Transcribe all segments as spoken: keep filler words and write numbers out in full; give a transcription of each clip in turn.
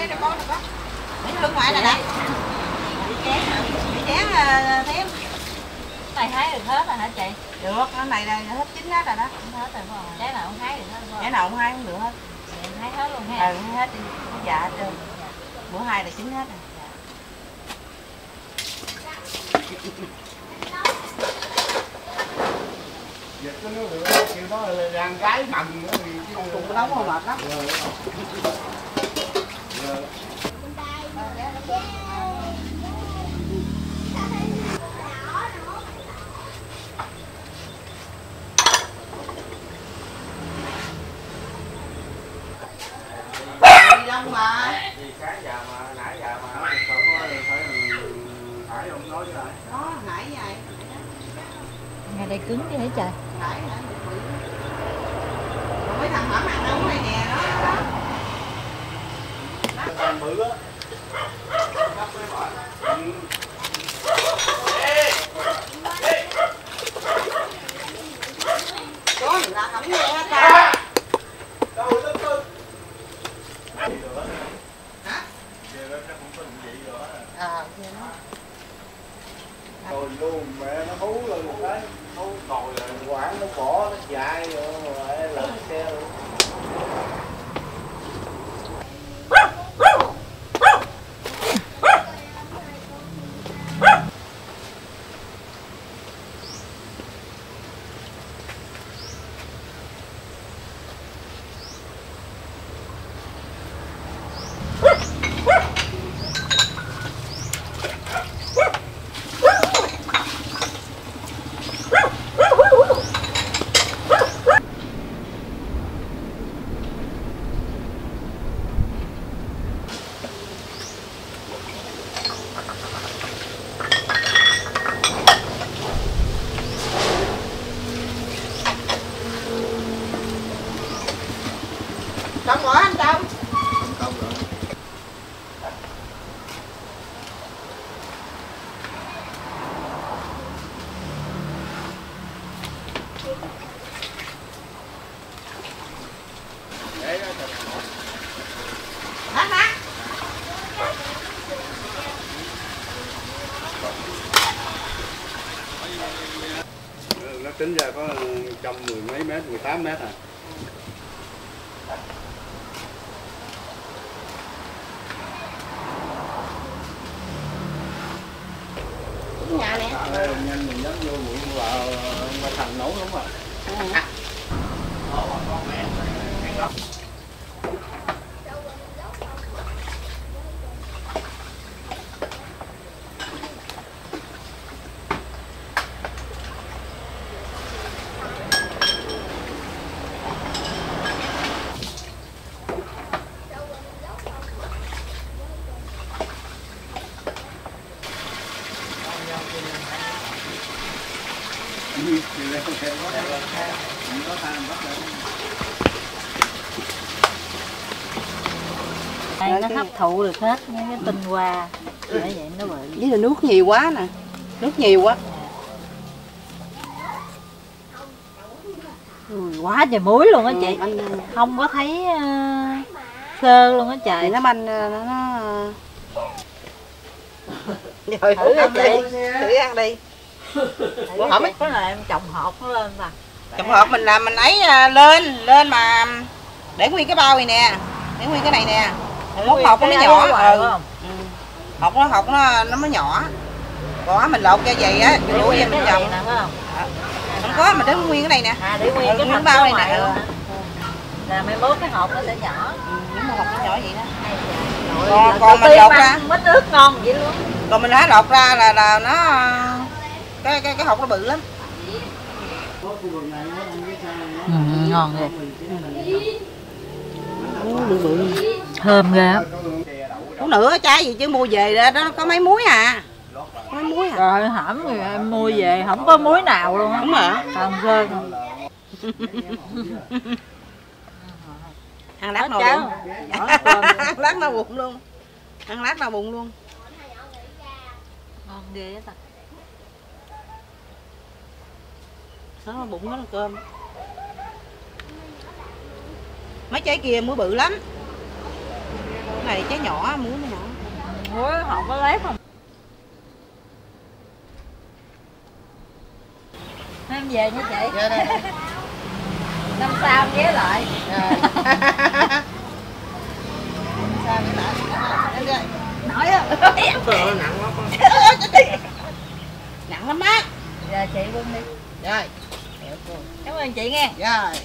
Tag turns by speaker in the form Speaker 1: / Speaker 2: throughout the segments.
Speaker 1: đây nè con nè con. Để lưng ngoại nè nè. Bị chén hả? Bị chén thêm.
Speaker 2: Này hái được hết rồi hả chị?
Speaker 1: Được, cái này là hết chín hết rồi đó.
Speaker 2: Hết rồi phải không? Trái nào không hái được hết phải không?
Speaker 1: Trái nào không hái cũng được hết.
Speaker 2: Vậy hái hết luôn ha.
Speaker 1: Ừ, hái hết đi. Dạ hết trơn. Bữa hai là chín hết rồi.
Speaker 3: Dịch cái nước được, kêu nó là rang cái mầm nó thì chứ
Speaker 1: cùng cái nóng mà mệt lắm. Đi đâu mà?
Speaker 3: Thì sáng giờ mà nãy giờ mà nó không có thì phải phải không nói với lại.
Speaker 1: Đó, nãy vậy.
Speaker 2: Ngay đây cứng chứ hả trời?
Speaker 1: Nãy nãy bự. Còn mấy thằng mắm ăn nấu này nè đó. Đó.
Speaker 3: Nó bự á. Gấp mấy bỏ. Ừ.
Speaker 1: Có người ta không nghe hết ta.
Speaker 3: Đâu lắm thôi. Hả? Giờ đó chắc cũng có định vị rồi á.
Speaker 1: Ờ,
Speaker 3: Rồi luôn mẹ nó hú lên một cái, hú tồi rồi quảng nó bỏ nó chạy rồi lại lật xe luôn.
Speaker 1: Trong bỏ anh Trong.
Speaker 3: Không rồi. Để đó thật.
Speaker 1: Hả hả?
Speaker 3: Nó tính ra có trong mười mấy mét, mười tám mét à.
Speaker 1: Nhà nè.
Speaker 3: Đây là nhanh mình dám vô bụi vào mà thành nấu lắm à. À.
Speaker 2: Đây nó hấp thụ được hết những cái tinh hoa. Bởi vậy nó bự.
Speaker 1: Với là nước nhiều quá nè. Nước nhiều quá.
Speaker 2: Ui, quá trời muối luôn á chị.
Speaker 1: Ừ, anh...
Speaker 2: Không có thấy uh, sơ luôn á trời.
Speaker 1: Thì nó banh nó, nó... Rồi,
Speaker 2: thử ăn đi.
Speaker 1: Thử ăn đi.
Speaker 2: Bữa hổm cái này em trồng hột nó lên mà.
Speaker 1: Trồng hộp mình làm mình ấy lên, lên mà để nguyên cái bao này nè. Để nguyên cái này nè. Mốt hột nó nhỏ. Ừ. Ừ. Hột nó hột nó nó mới nhỏ. Còn mình lột ra vậy á, lúa vậy mình trồng. Không có, mình để nguyên cái này nè.
Speaker 2: À, để nguyên
Speaker 1: ừ,
Speaker 2: cái
Speaker 1: cái bao này nè.
Speaker 2: Ừ. Là mai mốt cái hộp nó sẽ nhỏ.
Speaker 1: Ừ, những hộp nó nhỏ vậy đó.
Speaker 2: Rồi,
Speaker 1: còn còn mình lột ra
Speaker 2: mít nước ngon vậy luôn.
Speaker 1: Còn mình hái lột ra là là nó cái cái cái hột nó bự lắm.
Speaker 2: Ừ, ngon ghê.
Speaker 1: Bự bự.
Speaker 2: Thơm ghê á.
Speaker 1: Cũng nửa trái gì chứ mua về đó nó có mấy muối à. Có mấy muối à.
Speaker 2: Rồi hổm người em mua về không có muối nào luôn á.
Speaker 1: Đúng hả?
Speaker 2: Còn rơi không.
Speaker 1: Ăn lát no bụng. Ăn lát no bụng luôn. Ăn lát no bụng luôn.
Speaker 2: Ngon ghê á ta.
Speaker 1: Nó bụng nó là cơm. Mấy trái kia muối bự lắm. Cái này trái nhỏ, muối nó nhỏ.
Speaker 2: Muối không có lấy không. Em về nha chị.
Speaker 1: Dạ đây.
Speaker 2: Năm sau ghé lại.
Speaker 1: Sao vậy lại?
Speaker 2: Nói á.
Speaker 3: Nặng quá con.
Speaker 1: Nặng lắm á.
Speaker 2: Giờ chị bưng đi.
Speaker 1: Rồi.
Speaker 2: Cảm ơn chị nghe.
Speaker 1: Rồi.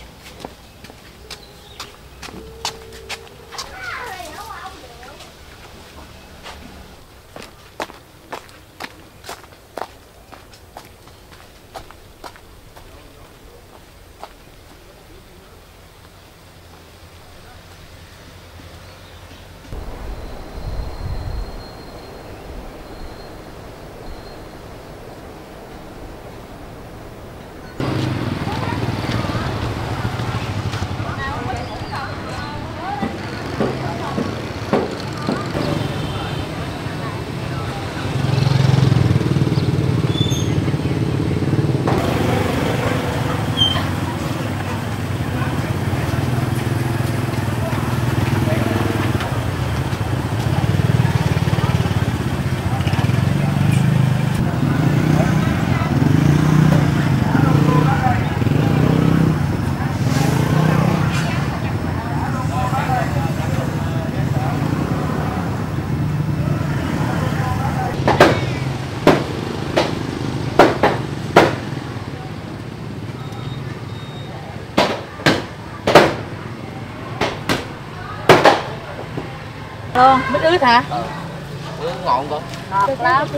Speaker 2: Luôn, bít ướt hả?
Speaker 3: Ừ. Ngọn con.
Speaker 2: Ngọt lắm.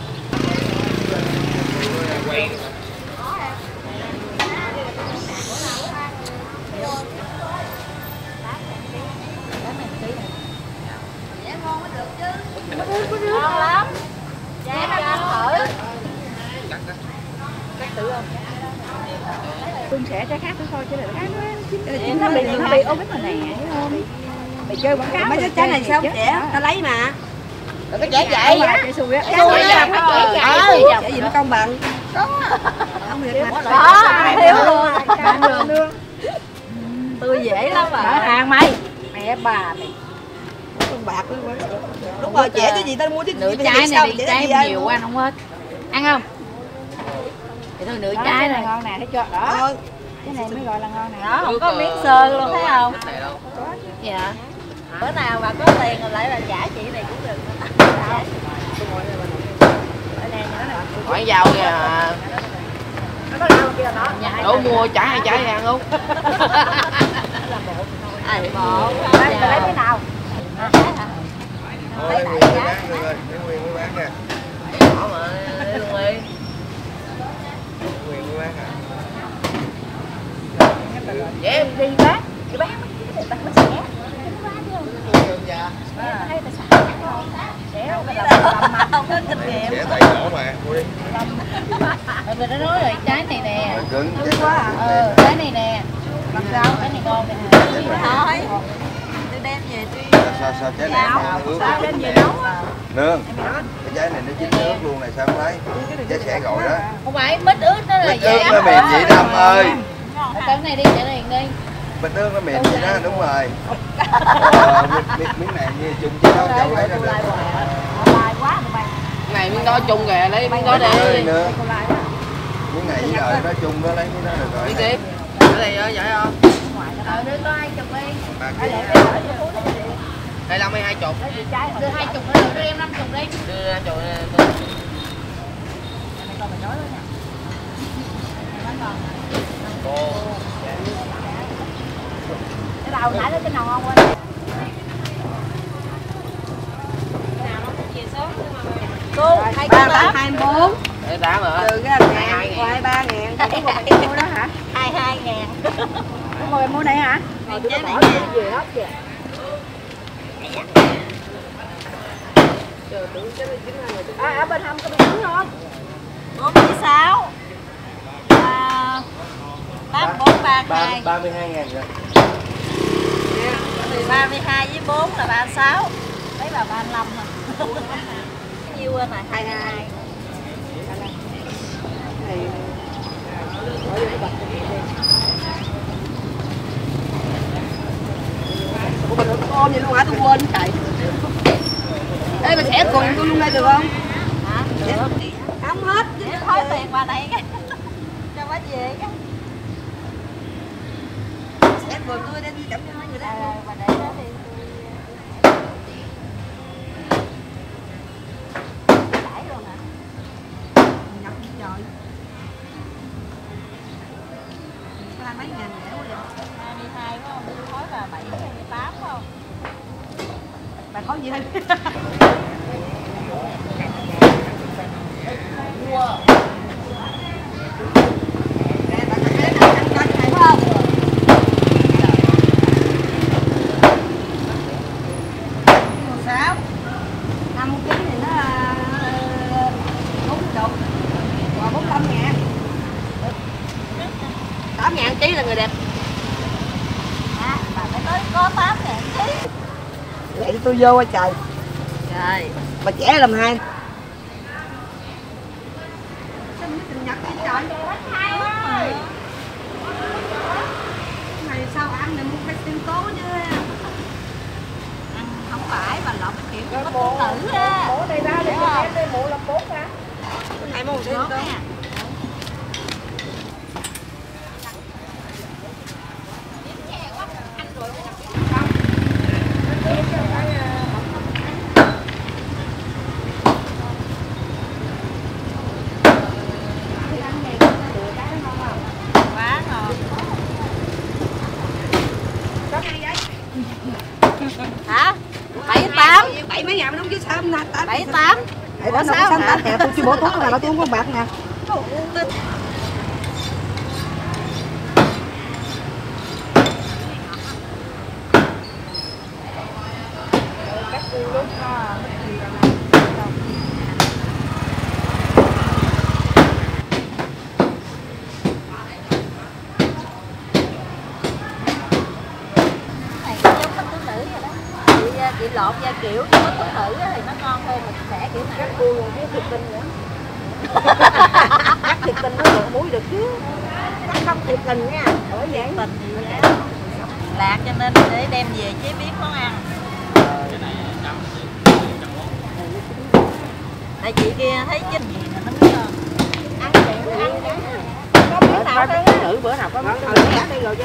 Speaker 3: Quay.
Speaker 2: Ngon lắm. Dạ cho anh thử. Cắt thử không?
Speaker 4: Tôi sẽ trái khác thôi chứ là khác
Speaker 2: Chị
Speaker 4: nó bị nó bị ôm cái này thấy không? Mày chơi quảng cáo
Speaker 1: mấy cái trái này sao trẻ? Ta lấy mà. Rồi cái trẻ vậy.
Speaker 4: Chạy xui á.
Speaker 1: Xui á.
Speaker 4: Chạy chạy gì nó công bằng.
Speaker 1: Có. Không được mà.
Speaker 2: Đó, thiếu luôn. Tôi dễ lắm mà.
Speaker 4: Mở hàng mày. Mẹ bà mày.
Speaker 1: Con bạc luôn. Đúng rồi, trẻ cái gì ta mua chứ.
Speaker 2: Nửa trái này đi, trái nhiều quá không hết. Ăn không? Thì thôi nửa trái này
Speaker 4: ngon nè, thấy chưa? Đó. Cái này mới gọi là ngon nè.
Speaker 2: Đó, không có miếng sơ luôn thấy không? Dạ. Bữa nào mà có tiền rồi lại là trả chị này cũng được.
Speaker 3: Hỏi giàu kìa. Đâu mua trái hay trái ăn không?
Speaker 2: Một.
Speaker 4: Lấy cái nào?
Speaker 3: Thôi lấy nguyên mới bán được rồi, lấy nguyên mới bán nè. Bỏ mà, lấy luôn đi. Nguyên mới bán à.
Speaker 4: Em đi bán, đi bán mấy cái bánh xẻ.
Speaker 3: Sẽ tại chỗ mà, mua đi.
Speaker 2: Rồi người ta nói rồi trái này nè.
Speaker 3: Cứng
Speaker 4: quá à.
Speaker 2: Ờ, trái này nè. Làm sao? Trái này ngon nè. Thôi. Tôi đem về tôi.
Speaker 3: Sao sao trái này nó ướt.
Speaker 4: Sao đem về nấu á.
Speaker 3: Nương. Cái trái này nó chín nước luôn này sao không lấy? Trái sẽ gọi đó.
Speaker 2: Không phải mít ướt nó là
Speaker 3: Mít
Speaker 2: vậy.
Speaker 3: ướt nó mềm vậy đó em ơi.
Speaker 2: Cái này đi, cái này đi.
Speaker 3: Mít ướt nó mềm vậy đó, đúng rồi. Ờ, miếng này như chung chứ đâu cháu lấy ra được.
Speaker 4: Lai quá tụi mày.
Speaker 2: Cái này miếng đó chung kìa, lấy miếng đó đi.
Speaker 3: Nữa. Miếng này với lợi nó chung đó, lấy cái đó được rồi.
Speaker 2: Đi tiếp. Cái này vậy không? Ờ, đưa có hai chục đi.
Speaker 3: hai lăm hay hai chục?
Speaker 2: Đưa hai chục nữa, đưa em năm chục đi.
Speaker 3: Đưa năm chục. Cô.
Speaker 4: Cái đầu nãy lấy cái nào ngon quên.
Speaker 2: Cô, hai trăm tám.
Speaker 1: hai bốn.
Speaker 3: Để tám hả?
Speaker 1: Từ cái ngàn qua hai ba ngàn.
Speaker 4: Cái một cái mua đó hả?
Speaker 2: Hai hai ngàn.
Speaker 4: Cái một em mua này hả?
Speaker 2: Rồi tôi bỏ
Speaker 4: về hết kìa. À, ở bên hông có bị trứng không?
Speaker 2: bốn mươi sáu. tám bốn ba hai.
Speaker 3: ba mươi hai ngàn rồi.
Speaker 2: ba mươi hai với bốn là ba mươi sáu. Đấy là ba mươi lăm thôi. Nhiêu anh này? hai mươi hai.
Speaker 4: Ủa, ôm vậy luôn hả? Tôi quên trời. Ê mà sẽ cùng tôi luôn đây được không?
Speaker 2: Hả? Được.
Speaker 4: Không hết.
Speaker 2: Để thối tiền qua đây cái. Cho quá về cái.
Speaker 4: Sẽ cùng tôi đi chậm cho mấy người đó.
Speaker 2: À, mà để đó thì tôi đãi luôn hả?
Speaker 4: Nhập trời. Hai mấy ngàn rẻ quá vậy?
Speaker 2: hai mươi hai phải không? Tôi thối là bảy mươi tám phải không?
Speaker 4: Bà khó gì hơn? năm ký thì nó bốn chục, còn bốn mươi ngàn. tám ngàn ký là người đẹp.
Speaker 2: À, bà phải tới có tám ngàn ký.
Speaker 4: Vậy tôi vô qua trời.
Speaker 2: Trời.
Speaker 4: Bà trẻ làm hai. Sinh sinh nhật đi trời. Này sao ăn này muốn phải tinh tố chứ.
Speaker 2: Ăn không phải bà lọc cái kiểu có phụ nữ á.
Speaker 4: Bố đây ra để cho em đây mụ làm bốn hả? Hai môn sinh tố.
Speaker 2: Quá ngon. Hả? bảy tám.
Speaker 4: Bảy mấy ngàn nó không chứ sao nè.
Speaker 2: bảy tám.
Speaker 4: Bảy tám sáu hả? Tôi chưa bỏ túi là tôi không có bạc nè.
Speaker 2: Này cũng giống bánh túi nữ vậy đó. Chị, chị lột ra kiểu cái bánh túi nữ thì nó ngon hơn mà sẽ kiểu này.
Speaker 4: Cắt buông rồi cái thịt tinh nữa. Cắt thịt tinh nó được muối được chứ. Cắt không thịt tinh nha. Bởi vậy.
Speaker 2: Tình gì vậy? Lạc cho nên để đem về chế biến món ăn. Tại chị kia thấy chín gì mà nó mới ngon.
Speaker 4: Ăn thì ăn cái. Có miếng nào đâu á. Nữ bữa nào có miếng nào cắt đây rồi cho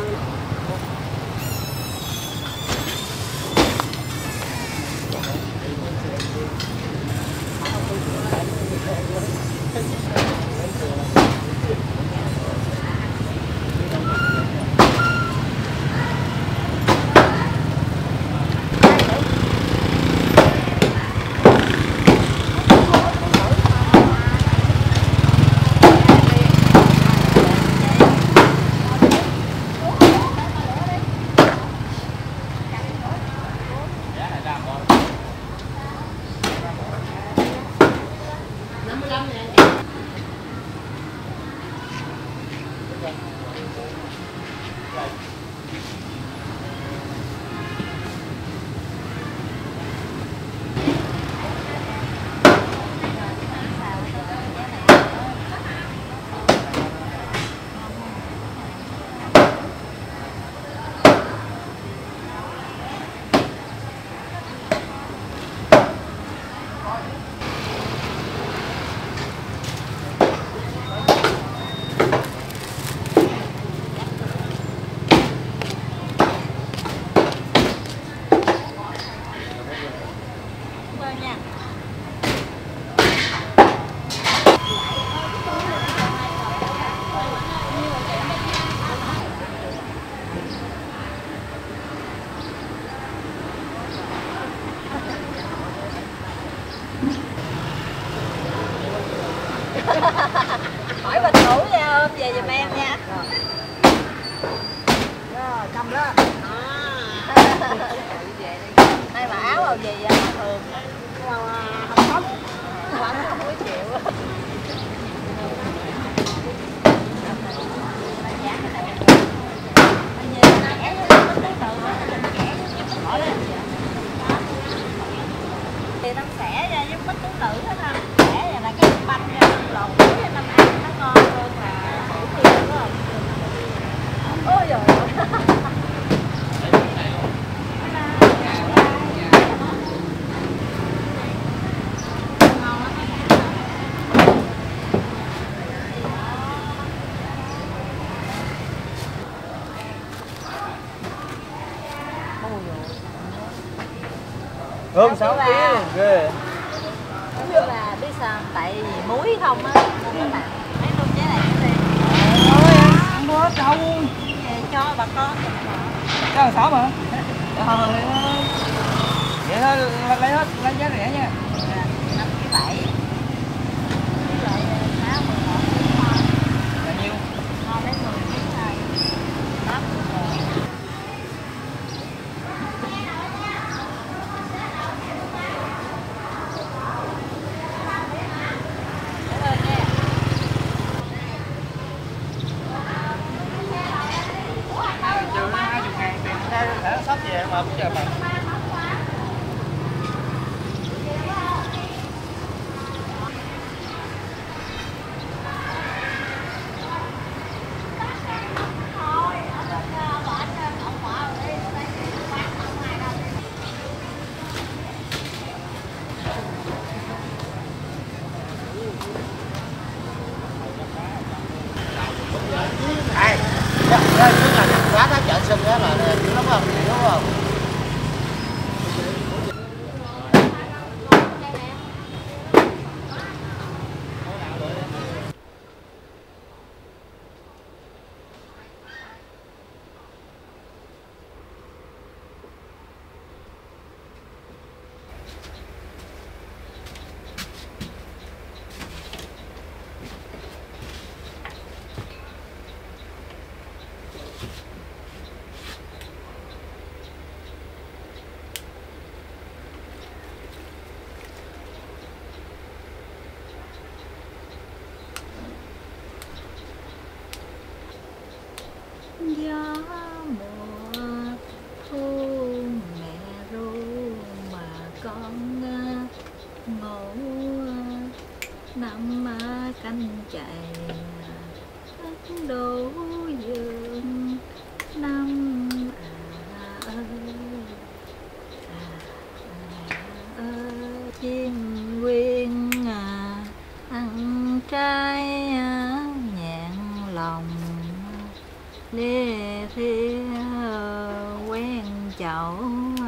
Speaker 2: Hỏi bình ngủ nha, ôm về giùm em nha.
Speaker 4: Rồi, cầm đó.
Speaker 2: Nay mà áo màu gì vậy? Thường
Speaker 4: Không có.
Speaker 2: quán không có chịu. Thì nó xẻ ra giống bánh túi nữ hết ha. Xẻ ra là cái bánh ra lột muối nó ăn nó ngon hơn là hủ tiếu đúng không? Ôi giời ơi.
Speaker 3: Hơn sáu ký luôn ghê.
Speaker 2: Đó là biết sao tại vì muối không á các bạn. Lấy luôn trái này đi.
Speaker 4: Ôi ăn hết đâu.
Speaker 2: Về cho bà con giùm họ.
Speaker 4: Cái hàng sáu mà. Trời ơi. Vậy thôi lấy hết lấy giá rẻ nha.
Speaker 2: năm ký bảy. Với lại sáu mười một ký ngon.
Speaker 4: Bao nhiêu?
Speaker 2: Ngon đến mười ký này. Tám mười.
Speaker 3: Sắp về mà bây giờ mà ai đó là quá đó chợ sân đó là dữ lắm không đúng không?
Speaker 2: Gió mùa thu mẹ ru mà con ngủ nằm canh chạy đổ giường năm à ơi à, à, ơi chim quyên à, ăn trái à, nhẹn lòng lê thê quen chậu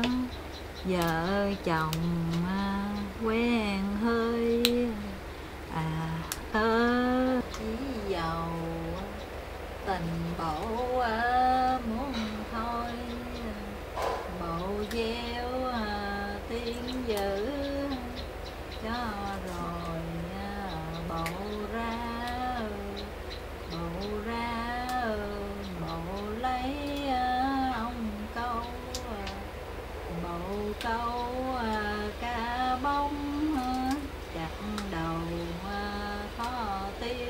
Speaker 2: vợ chồng quen hơi à ơ chỉ giàu tình bộ muốn thôi bộ gieo tiếng dữ cho rồi bộ ra bộ ra bộ lấy ông câu bộ câu cá bóng chặt đầu khó tiêu.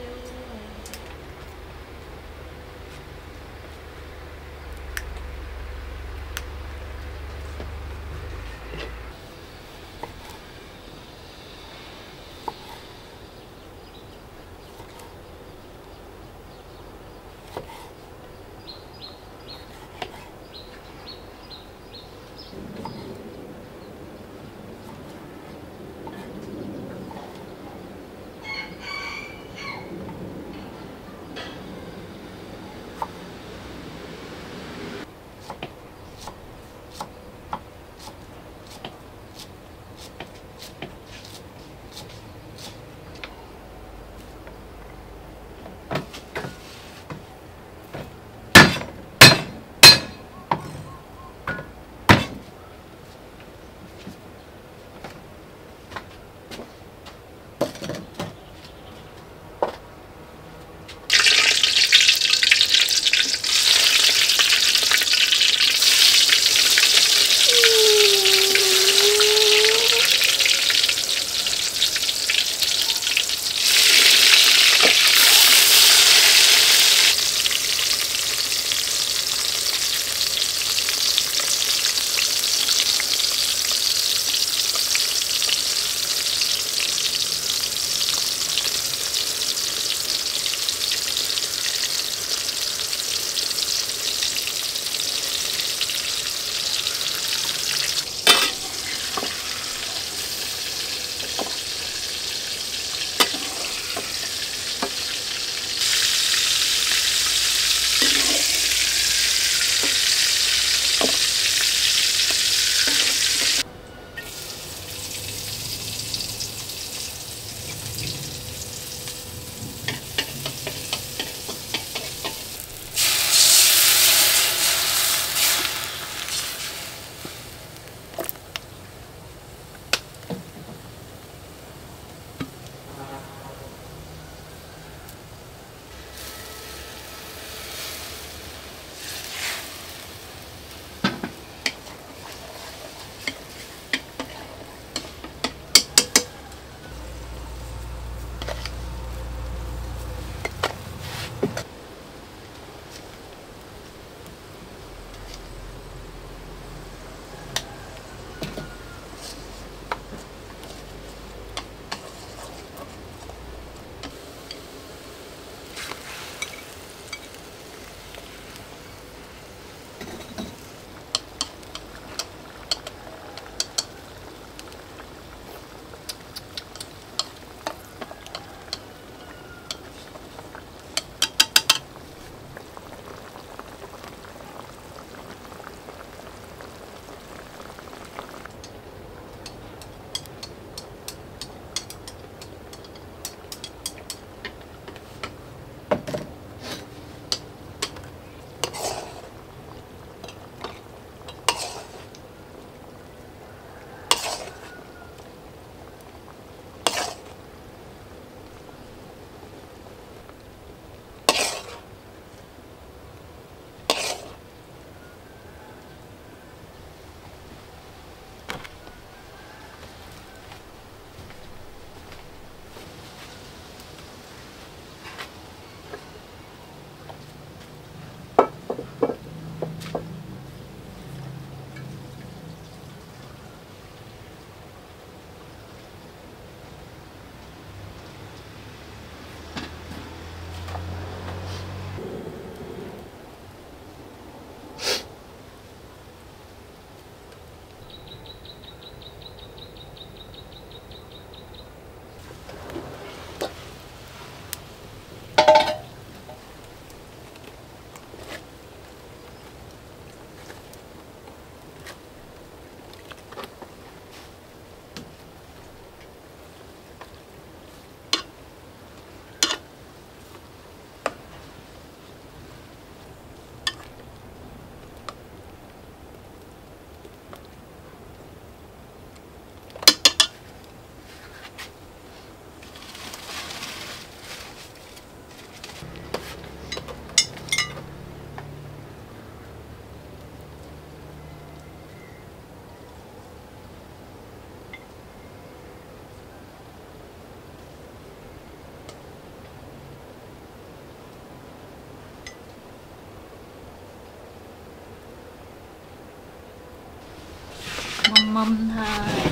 Speaker 2: mâm mâm thôi.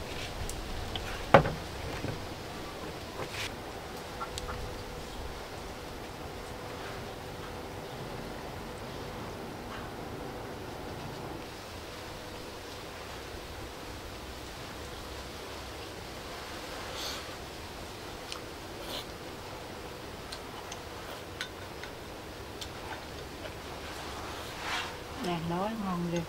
Speaker 4: Đang đói ngon ghê.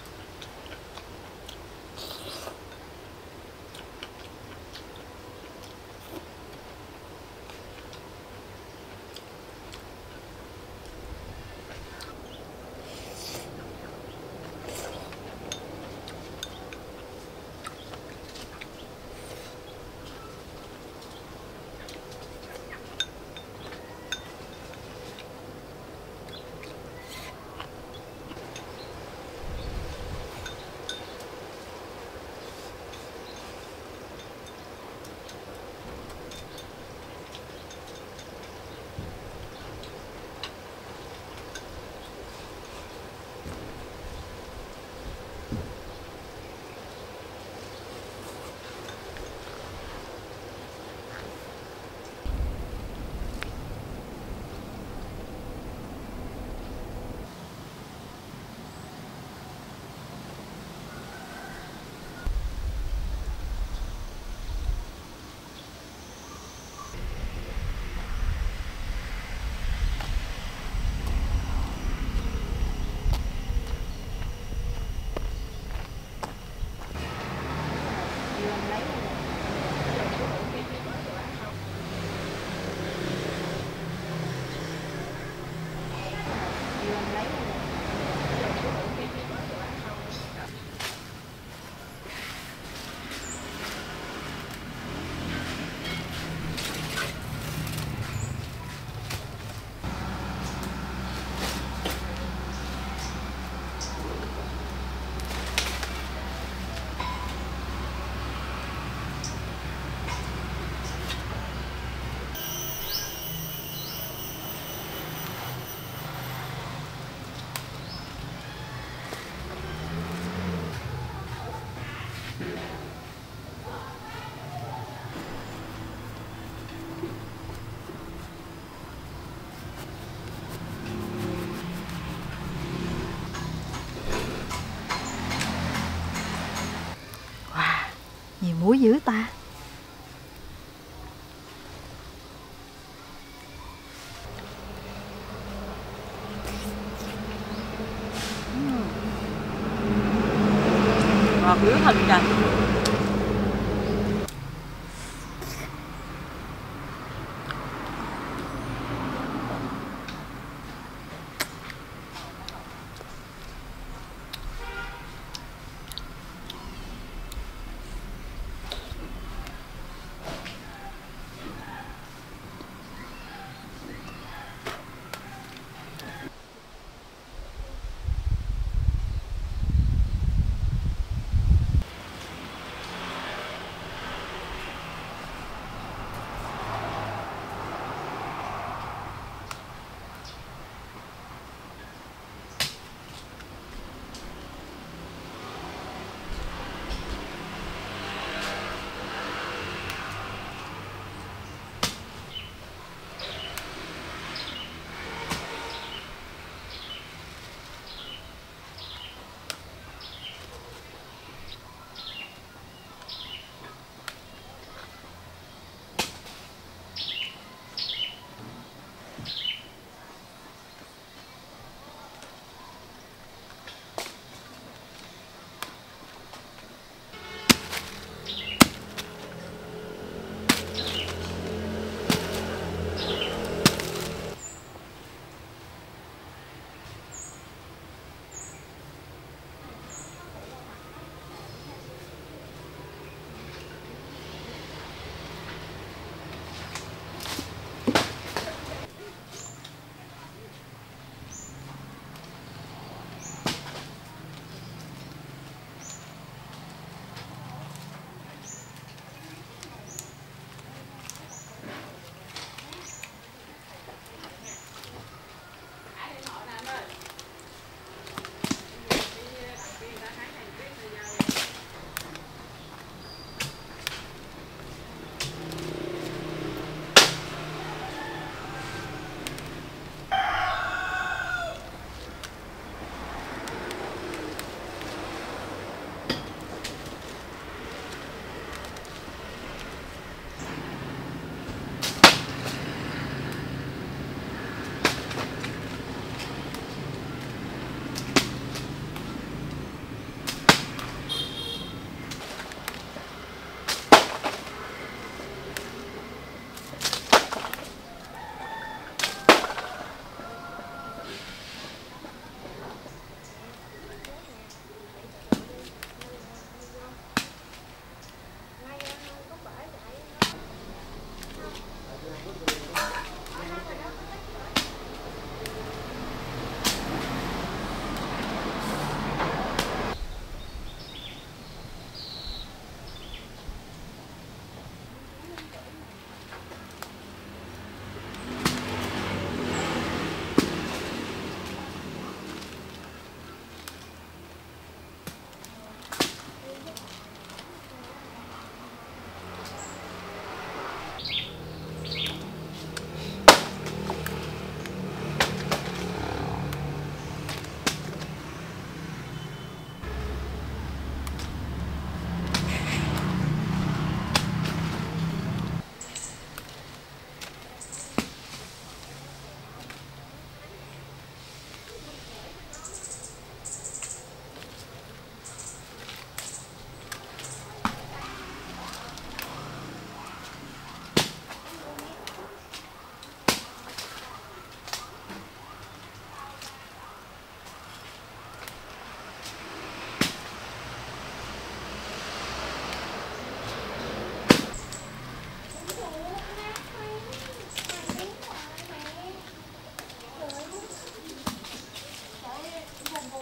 Speaker 2: Nhiều muối dữ ta.
Speaker 4: Ngọt dữ thật trời.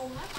Speaker 2: luôn á.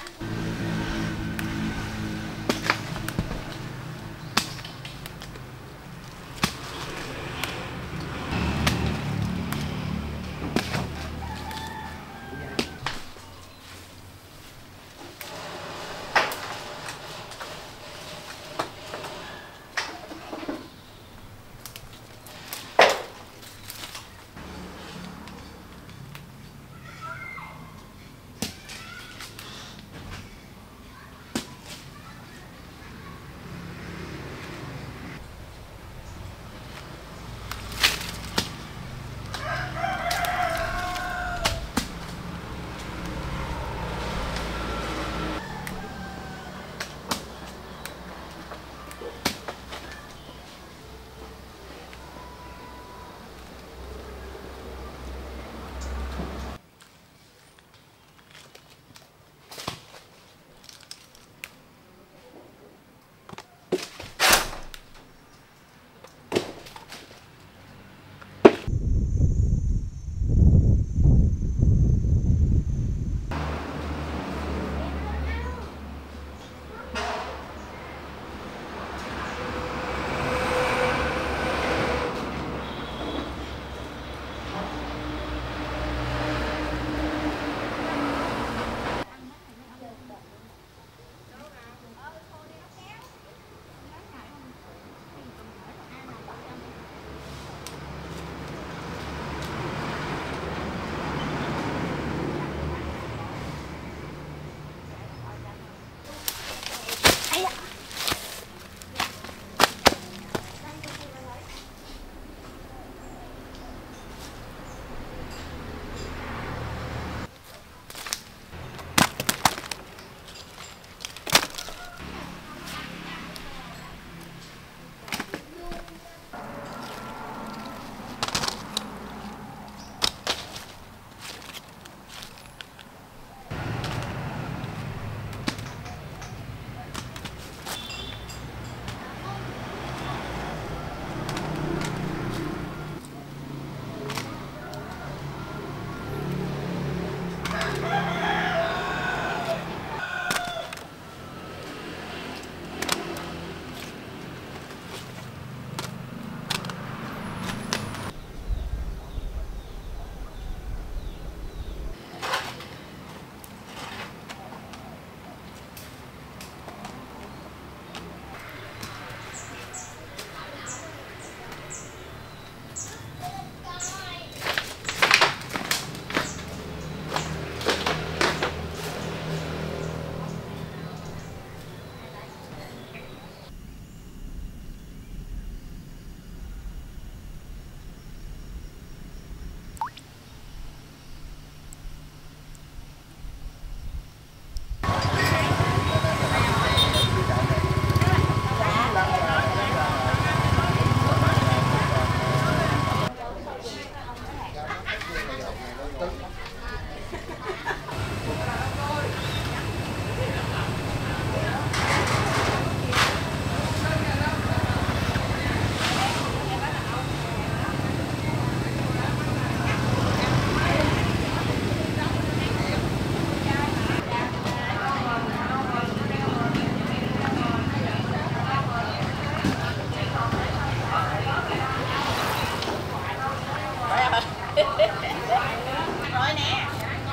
Speaker 1: Rồi nè.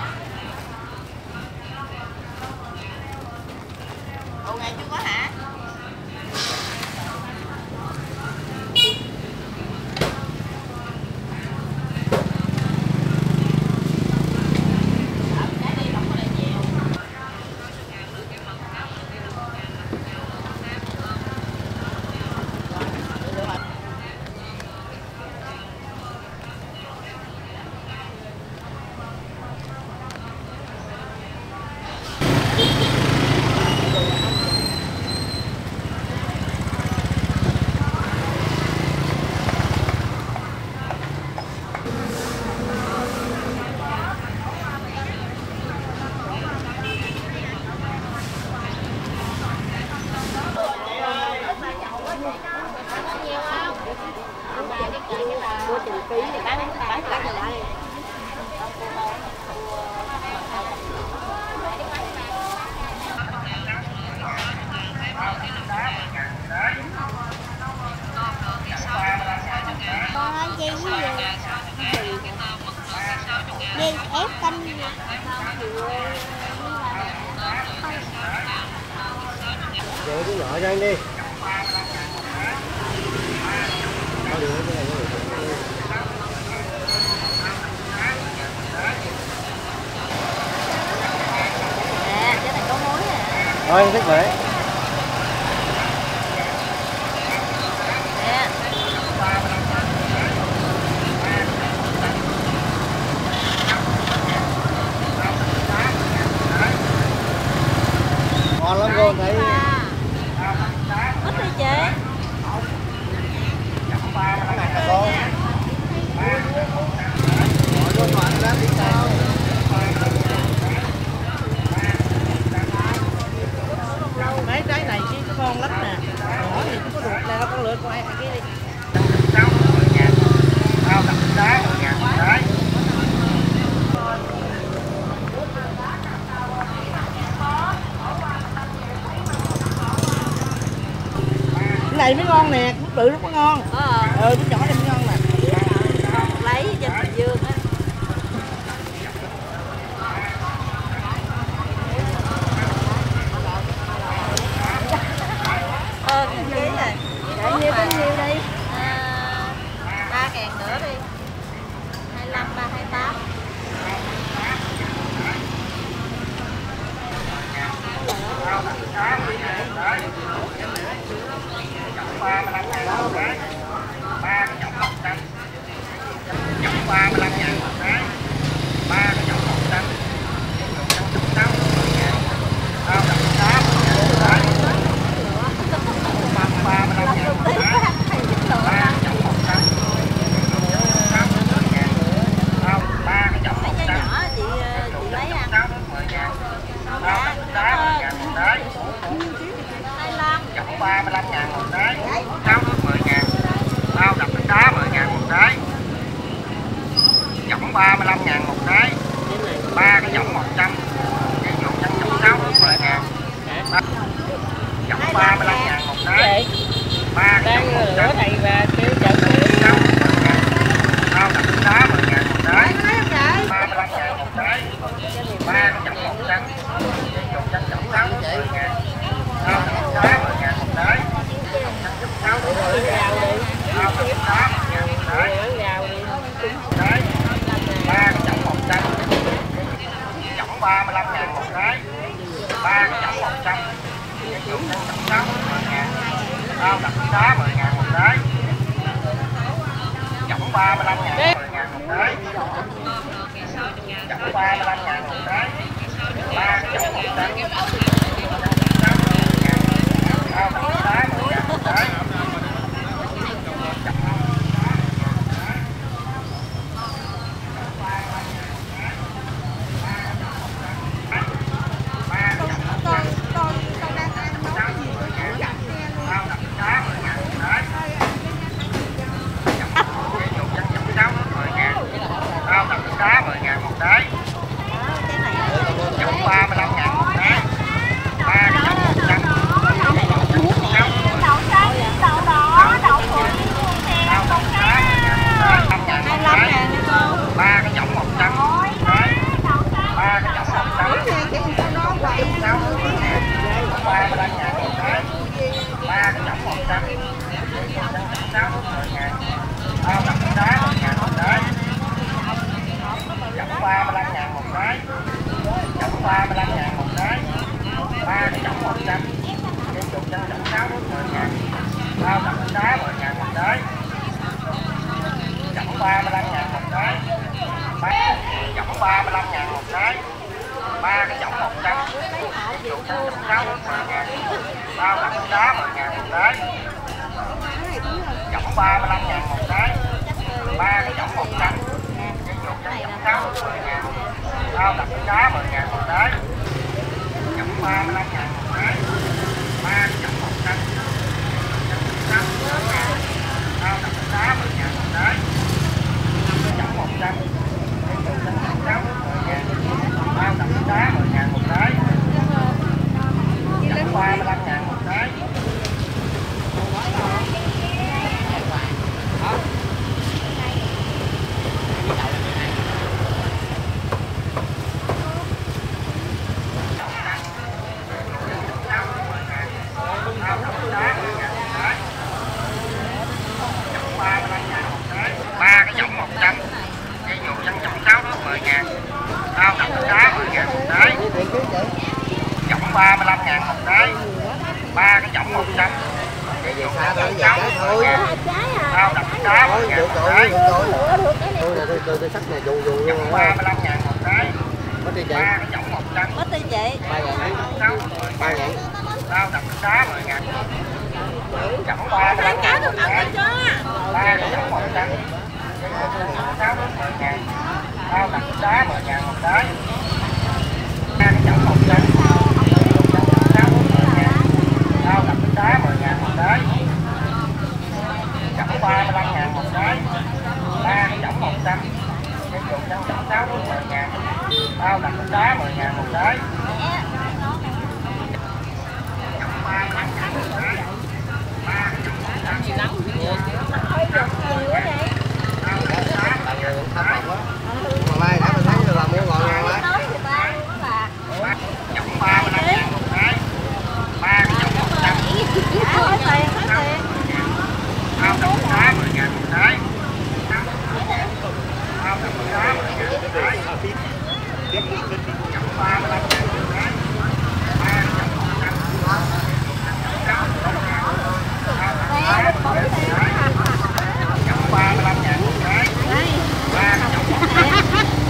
Speaker 1: Ồ, ngày chưa có hả?
Speaker 3: Để cái nhỏ cho anh đi. Thôi được cái này rồi.
Speaker 2: Nè, cái này có muối nè.
Speaker 3: Thôi anh thích vậy.
Speaker 2: Nè.
Speaker 3: Ngon lắm cô thấy.
Speaker 2: Ít đi chị.
Speaker 4: Mấy trái này chứ nó ngon lắm nè. Nhỏ thì cũng có ruột này, con lựa con ai ăn cái đi. Cái này mới ngon nè, cũng bự nó có ngon.
Speaker 2: Ờ.
Speaker 4: Ừ, cái nhỏ này mới ngon nè.
Speaker 2: Lấy trên Bình Dương á. Ờ, cái ký rồi. Để nhiêu bao nhiêu đi? À, ba ngàn nữa đi. hai mươi lăm, ba hai tám.
Speaker 3: ba mươi lăm ngàn một trái, cháo nước mười ngàn, bao đập nước đá mười ngàn một trái, giỏng ba mươi lăm ngàn một trái, ba cái giỏng một trăm, ví dụ nhân giỏng cháo nước mười ngàn, giỏng ba mươi lăm ngàn một trái, ba cái giỏng một trăm,
Speaker 4: này và kêu chợ
Speaker 3: cháo nước mười ngàn, bao đập nước đá mười ngàn một trái, ba mươi lăm ngàn một trái, ba cái giỏng một trăm, ví dụ nhân giỏng cháo nước mười ngàn. Bao đập nước đá mười ngàn một trái, cháo nước mười ngàn, bao đập nước đá mười ngàn một trái, ba cái chổng một trăm, chổng ba mươi lăm ngàn một trái, ba cái chổng một trăm, ví dụ như chổng cháo nước mười ngàn, bao đập nước đá mười ngàn một trái, chổng ba mươi lăm ngàn mười ngàn một trái, chổng ba mươi lăm ngàn một trái, ba cái chổng một trăm. Bao đập nước đá mười ngàn một trái. Bao đập nước đá mười ngàn một trái. Chổng ba mươi lăm ngàn một trái. Ba cái chổng một trăm. Ba cái giỏng một trăm, ba cái giỏng một trăm, sáu mươi ngàn, ba mươi lăm ngàn một trái, ba cái giỏng một trăm, sáu mươi ngàn, bao đập nước đá một ngàn một trái, giỏng ba mươi lăm ngàn một trái, giỏng ba mươi lăm ngàn một trái, ba cái giỏng một trăm, ví dụ nhân giỏng sáu mươi ngàn, bao đập nước đá mười ngàn một trái. Giỏng ba mươi lăm ngàn một trái, ba giỏng ba mươi lăm ngàn một trái, ba cái giỏng một trăm, ví dụ như giỏng sáu mươi ngàn, bao đập nước đá mười ngàn một trái, giỏng ba mươi lăm ngàn một trái, ba cái giỏng một trăm, ví dụ như giỏng sáu mươi ngàn, bao đập nước đá mười ngàn một trái, giỏng ba mươi lăm ngàn một trái, ba cái giỏng một trăm, sáu mươi ngàn, bao đập nước đá mười ngàn một trái. Chổng một trăm, ví dụ như cháo nước mười ngàn, bao đập nước đá mười ngàn một trái, chổng ba mươi lăm ngàn một trái. Chổng ba mươi lăm ngàn một cái. Ba cái chổng một trăm.
Speaker 4: Vậy về xa thôi, về trái thôi.
Speaker 3: Tao đặt cá
Speaker 4: Thôi,
Speaker 3: một
Speaker 4: được
Speaker 3: ngàn một
Speaker 4: rồi,
Speaker 3: cái.
Speaker 4: được rồi. Tôi là tôi tôi tôi sắc này dù dù
Speaker 3: Chổng ba mươi lăm ngàn một cái.
Speaker 4: Có tiền vậy?
Speaker 3: Ba cái chổng một trăm.
Speaker 2: Mất đi chị.
Speaker 4: ba ngàn.
Speaker 3: Sáu,
Speaker 4: ba ngàn.
Speaker 3: tao đặt cá mười ngàn. Chổng ba mươi lăm ngàn một cái. Ba cái chổng một trăm. Sáu đến mười ngàn. Tao đặt cá mười ngàn một cái. Ba cái chổng một trăm. Sáu đến mười ngàn. Tao đặt cá mười ngàn một cái. Chổng ba mươi lăm ngàn một cái. Ba cái chổng một trăm. Cái dùng trong chổng sáu đến mười ngàn. Tao đặt cá mười ngàn một cái. Chổng ba mươi lăm ngàn một cái. Ba cái chổng một trăm.
Speaker 2: Thôi được nhiều quá vậy.
Speaker 3: Tao đặt cá mười ngàn một cái.
Speaker 4: Mà mai đã mình thấy là mua ngon ngon á.
Speaker 2: Nói người ta luôn đó bà.
Speaker 3: Chổng ba mươi lăm ngàn một cái. Ba cái chổng một trăm.
Speaker 2: Hết tiền, hết tiền.
Speaker 3: Tao đặt cá mười ngàn một cái. Tao đặt cá mười ngàn một cái. Chổng ba mươi lăm ngàn một cái. Ba cái chổng một trăm.
Speaker 2: Nè, một bóng tiền.
Speaker 3: Chổng ba mươi lăm ngàn một cái. Ba cái chổng một trăm.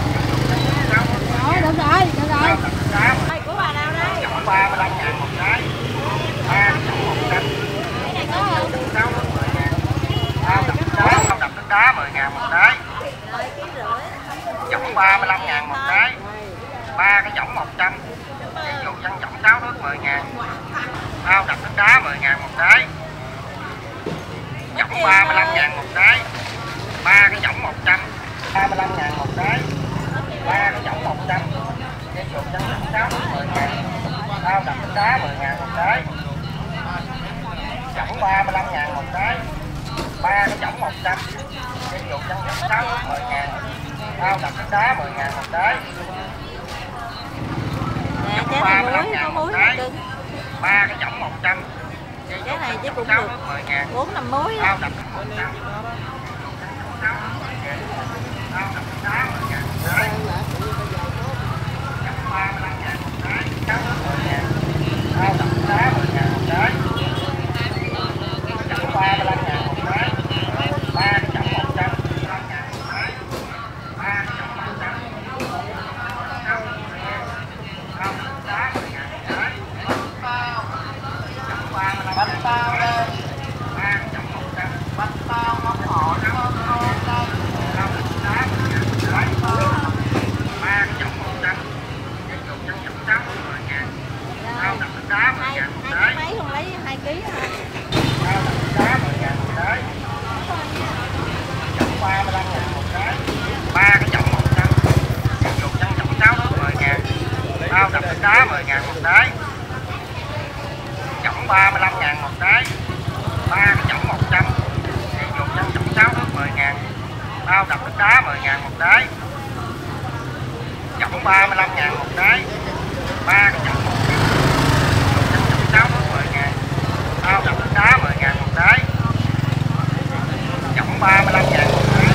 Speaker 2: Rồi, được rồi, được rồi.
Speaker 3: Tao đặt cá mười
Speaker 2: Đây, của bà nào đây?
Speaker 3: chổng ba mươi lăm ngàn một cái. Ba cái chổng một trăm.
Speaker 2: Cái này có không?
Speaker 3: Sáu đến mười ngàn. Tao đặt cá, tao đặt cá mười ngàn một cái.
Speaker 2: Rồi, ký rưỡi.
Speaker 3: Chổng ba mươi lăm ngàn một cái. Ba cái chổng một trăm. Ví dụ dân chổng sáu đến mười ngàn. Tao đặt cá mười ngàn một cái. Chổng ba mươi lăm ngàn một cái. Ba cái chổng một trăm. ba mươi lăm ngàn một cái. Ba cái chổng một trăm. Ví dụ dân chổng sáu đến mười ngàn. Tao đặt cá mười ngàn một cái. Chổng ba mươi lăm ngàn một cái. Ba cái chổng một trăm. Ví dụ dân chổng sáu đến mười ngàn. Tao đặt cá mười ngàn một cái.
Speaker 2: Nè, trái này muối, có muối một cân.
Speaker 3: Ba cái chổng một trăm.
Speaker 2: Cái này chứ cũng được
Speaker 3: mười ngàn.
Speaker 2: bốn năm muối á.
Speaker 3: Tao đặt một trăm. Tao đặt cá mười ngàn một cái. Chổng ba mươi lăm ngàn một cái. Sáu đến mười ngàn. Tao đặt cá mười ngàn một cái. Chổng ba mươi lăm ngàn một cái. Ba cái chổng một trăm. năm ngàn một cái. Ba cái chổng một trăm. Sáu đến mười ngàn. Tao đặt cá mười ngàn một cái. Chổng ba mươi lăm ngàn một cái. Ba cái chổng một trăm. Bánh bao mắm họ ngon ngon đây. Tao đặt cá mười ngàn một cái. Ba cái chổng một trăm. Ví dụ trong chổng sáu đến mười ngàn. Tao đặt cá mười
Speaker 2: Hai,
Speaker 3: ngàn một
Speaker 2: hai
Speaker 3: cái.
Speaker 2: cái mấy không lấy hai ký hả?
Speaker 3: Tao đặt cá mười ngàn một cái. Chổng ba mươi lăm ngàn một cái. Ba cái chổng một trăm. Ví dụ trong chổng sáu đến mười ngàn. Tao đặt cá mười ngàn một cái. Chổng ba mươi lăm ngàn một cái. Ba cái chổng một trăm. Ví dụ trong chổng sáu đến mười ngàn. Tao đặt cá mười ngàn một cái. Chổng ba mươi lăm ngàn một cái. Ba cái chổng một trăm. Ví dụ trong chổng sáu đến mười ngàn. Tao đặt cá mười ngàn một cái. Chổng ba mươi lăm ngàn một cái.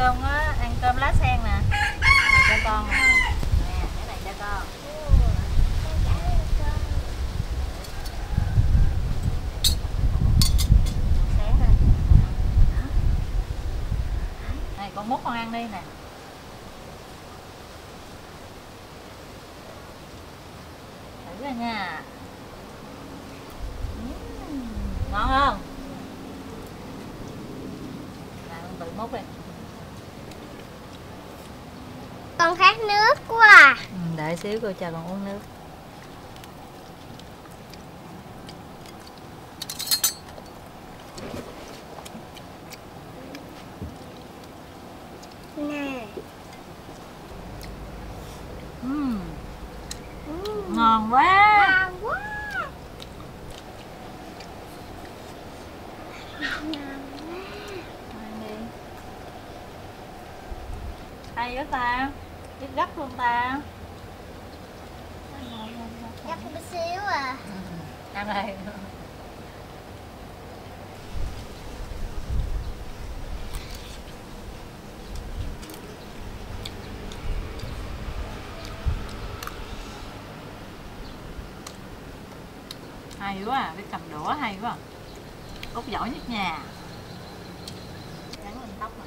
Speaker 2: cơm á, ăn cơm lá sen nè. Này cho con nè. Nè, cái này cho con. Xé ra. Này con múc con ăn đi nè. Thử ra nha. Uhm, ngon không? Nào con tự múc đi.
Speaker 5: Con khát nước quá à.
Speaker 2: Ừ, đợi xíu cô cho con uống nước.
Speaker 5: Nè.
Speaker 2: Uhm,
Speaker 5: Uhm.
Speaker 2: ngon quá.
Speaker 5: Ngon quá. Ngon quá.
Speaker 2: Ăn đi. Hay quá ta. Biết gấp luôn ta.
Speaker 5: Gấp một xíu à.
Speaker 2: Ăn đây. Hay quá à, biết cầm đũa hay quá à. Út giỏi nhất nhà. Gắn lên tóc mà.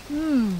Speaker 2: Uhm.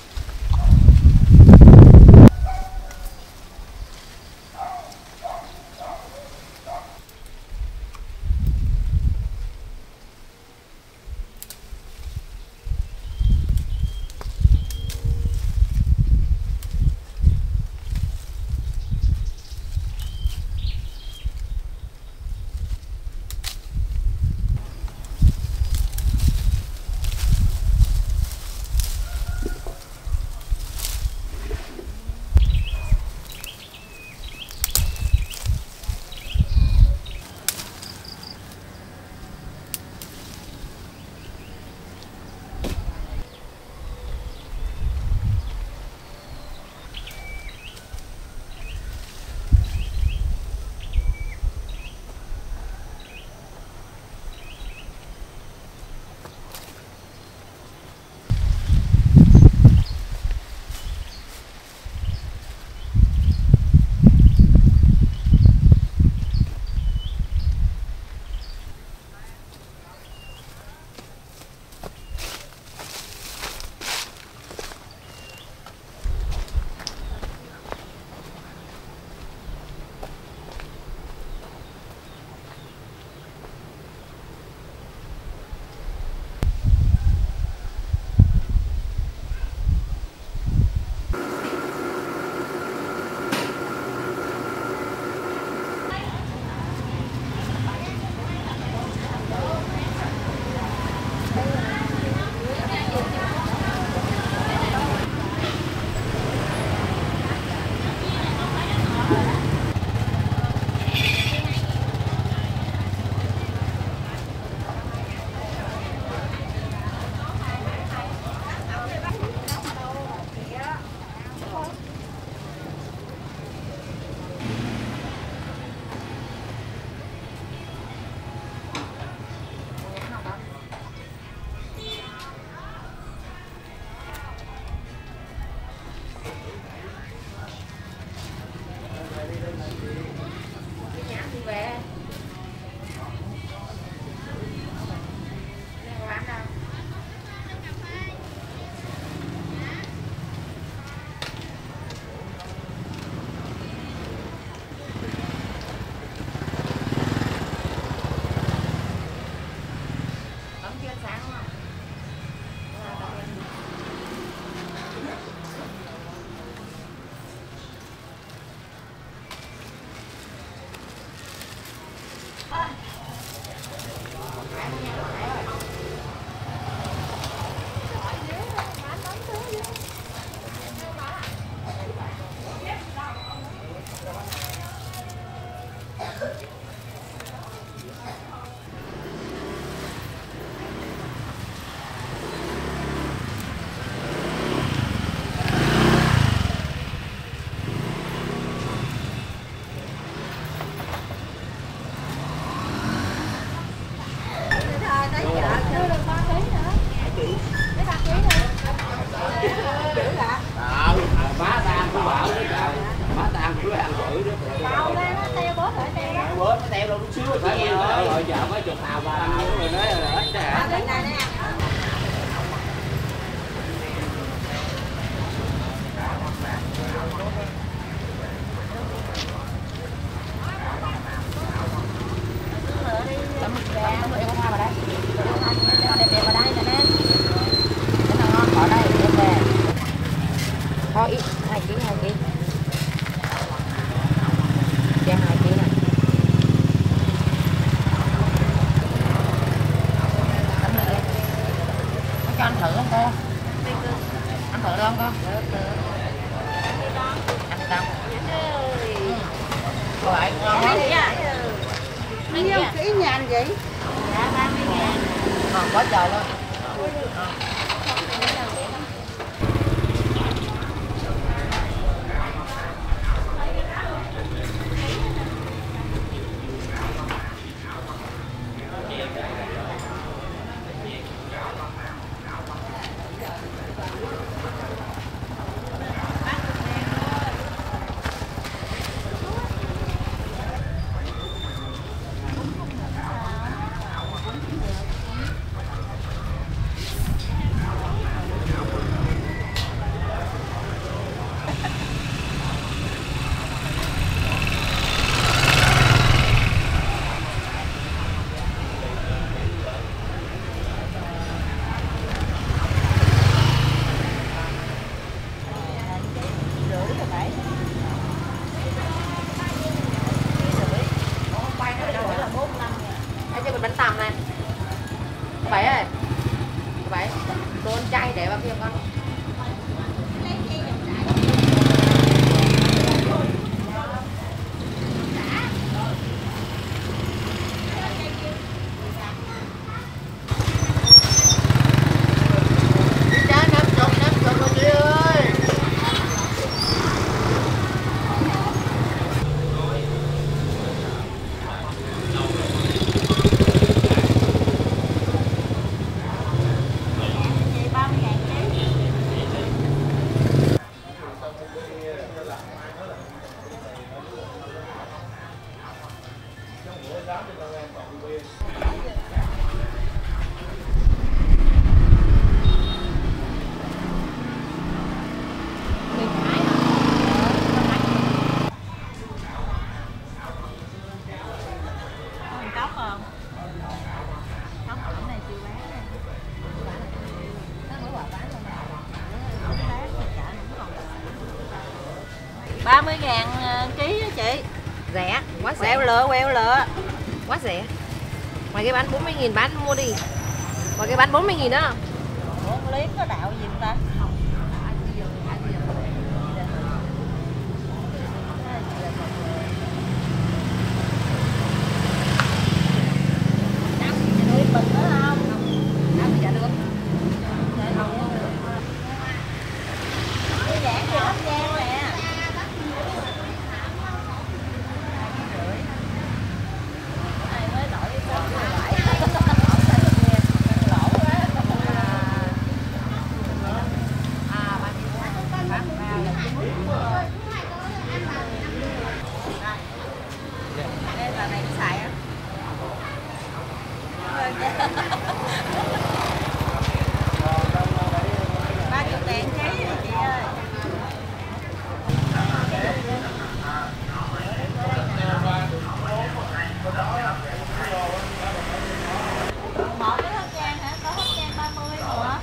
Speaker 4: Thôi ít hai ký hai ký. Đem hai ký này. Tấm lại. Có cho anh thử không cô? Anh thử luôn con. Ăn đâu? Rồi, ngon lắm.
Speaker 1: Nhiêu ký ngàn vậy?
Speaker 2: Dạ ba mươi ngàn.
Speaker 4: Ngon quá trời luôn. vậy tô ăn chay để bao nhiêu con?
Speaker 2: ba mươi ngàn ký á chị.
Speaker 4: Rẻ, quá rẻ.
Speaker 2: Quẹo lựa, quẹo lựa.
Speaker 4: Quá rẻ. Ngoài cái bán bốn mươi nghìn bán mua đi. Ngoài cái bán bốn mươi nghìn đó.
Speaker 2: Ủa, Liếm có đạo gì không ta? Không. ba chục ngàn ký rồi chị ơi. Một cái hấp chan hả? Có hấp chan ba mươi nữa.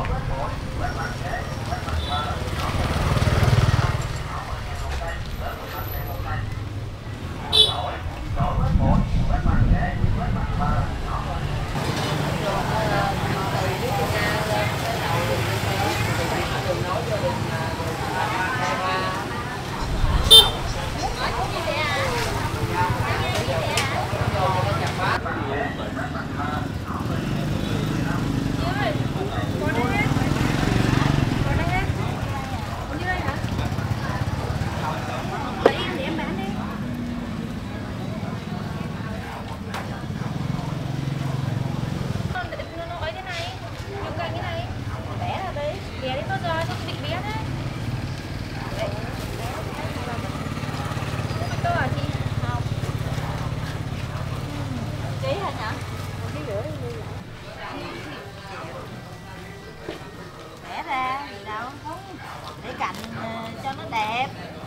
Speaker 2: Bẻ ra gì đâu, để cạnh cho nó đẹp.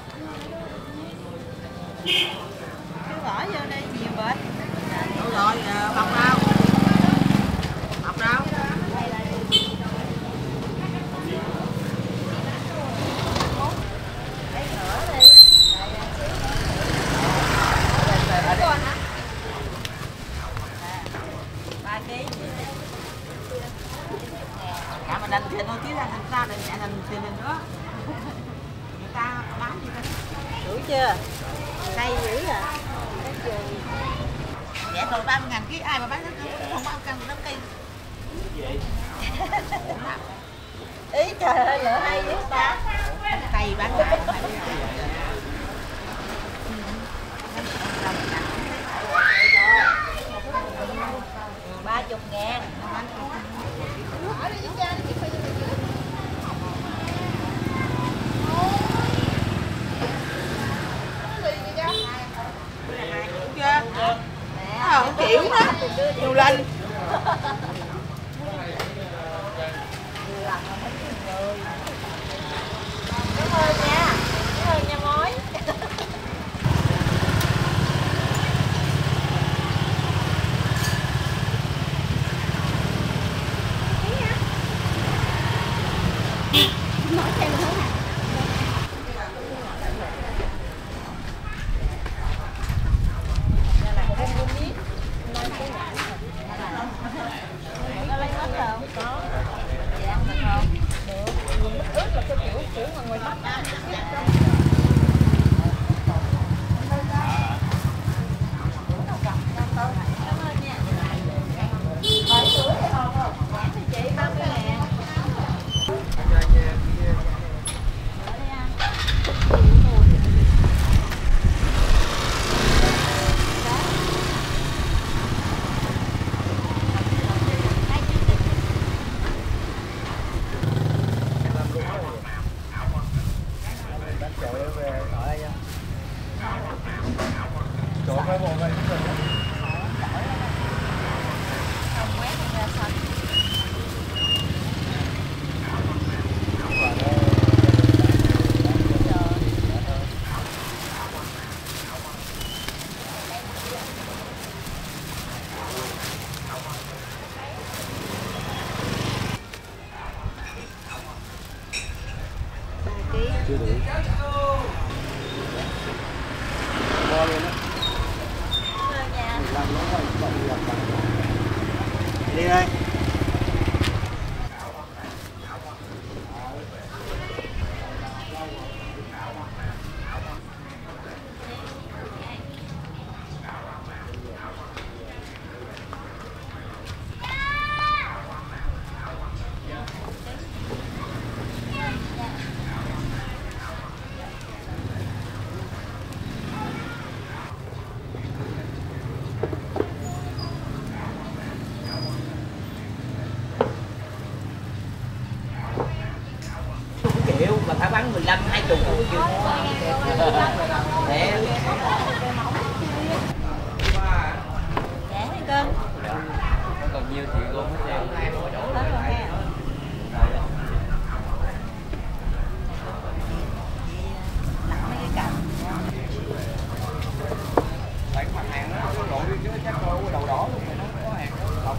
Speaker 2: Cứ bỏ vô đây nhiều bệt.
Speaker 1: Đúng rồi, bọc đâu? Bọc đâu?
Speaker 2: ba ký.
Speaker 1: Cả mà đành tiền thôi chứ ra thành ra đành chạy thành tiền mình nữa. Người ta bán gì ta?
Speaker 2: Đủ chưa? Hay dữ à?
Speaker 1: Rẻ rồi ba mươi ngàn ký ai mà bán không bao cân nó cây.
Speaker 2: Ý trời ơi lựa hay dữ ta.
Speaker 1: Cây bán lại phải
Speaker 2: ba chục ngàn.
Speaker 1: chưa? Ờ, kiểu đó, nhiều lên.
Speaker 2: Cảm ơn nha, cảm ơn nha mối.
Speaker 6: chưa được. Bo luôn á. Đi đây.
Speaker 4: Triệu mà phải bán mười lăm hai mươi không chịu mua. Nè.
Speaker 2: Rẻ hay cân?
Speaker 4: Còn nhiêu thì gom hết trơn.
Speaker 2: Hết rồi ha. Nặng mấy cái cành.
Speaker 6: Tại mặt hàng nó lộ đi chứ chắc coi đầu đỏ luôn mà nó có hàng lọc.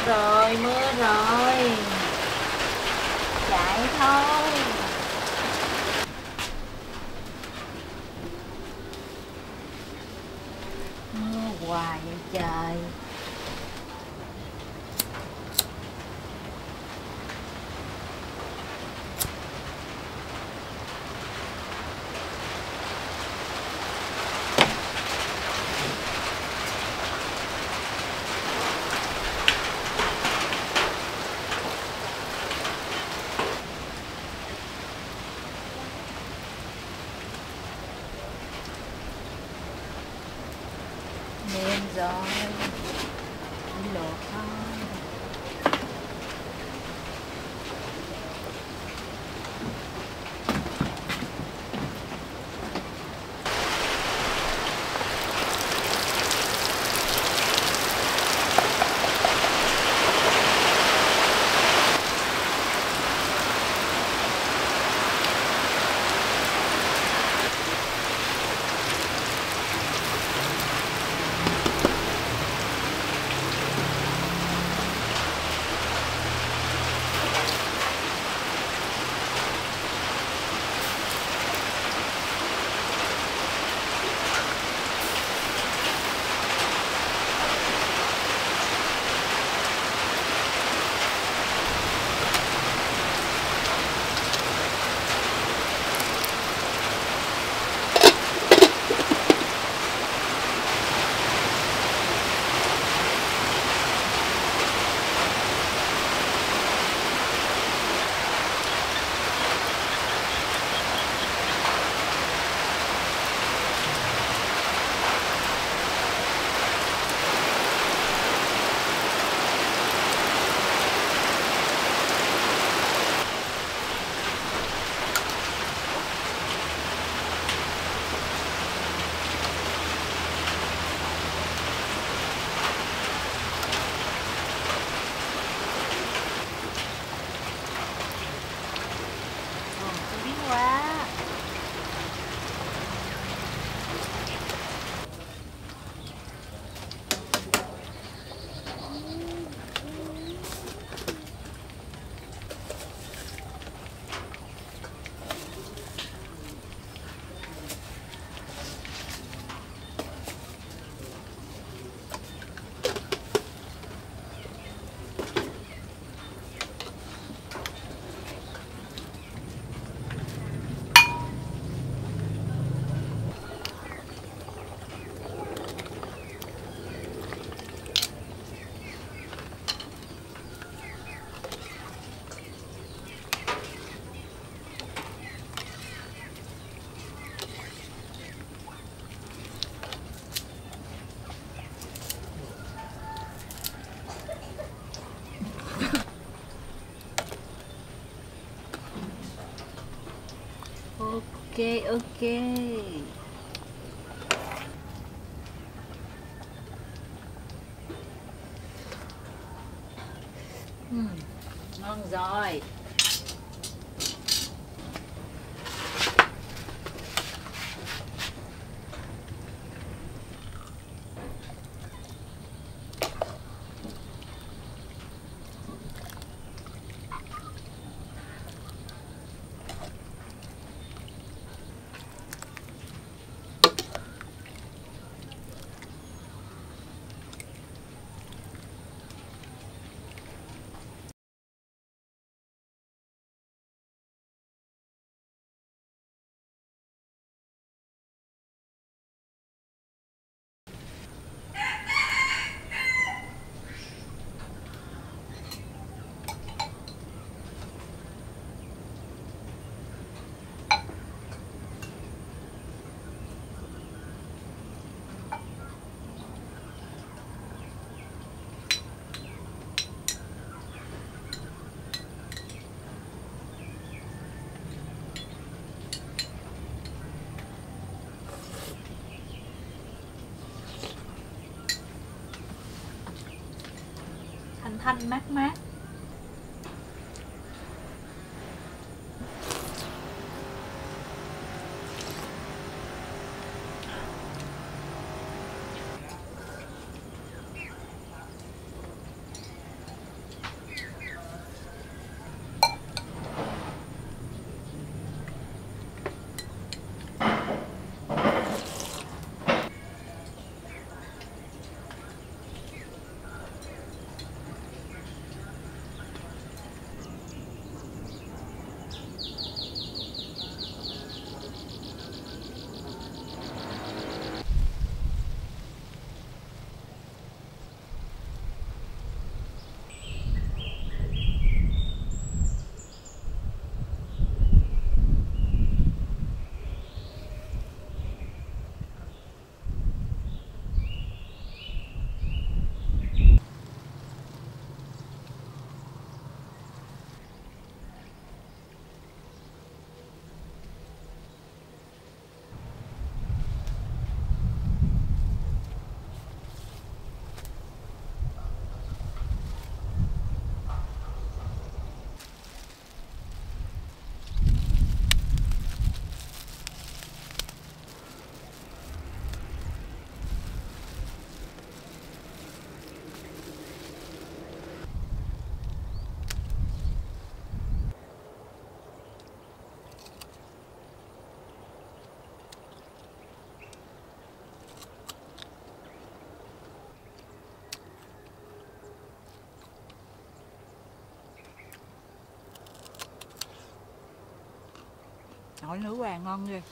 Speaker 2: rồi, mưa rồi. Chạy thôi. Mưa hoài vậy trời. Mềm rồi, đi luộc thôi. Quá. Ok, ok. Uhm, ngon rồi. Thanh thanh mát mát. Nội nữ hoàng ngon ghê.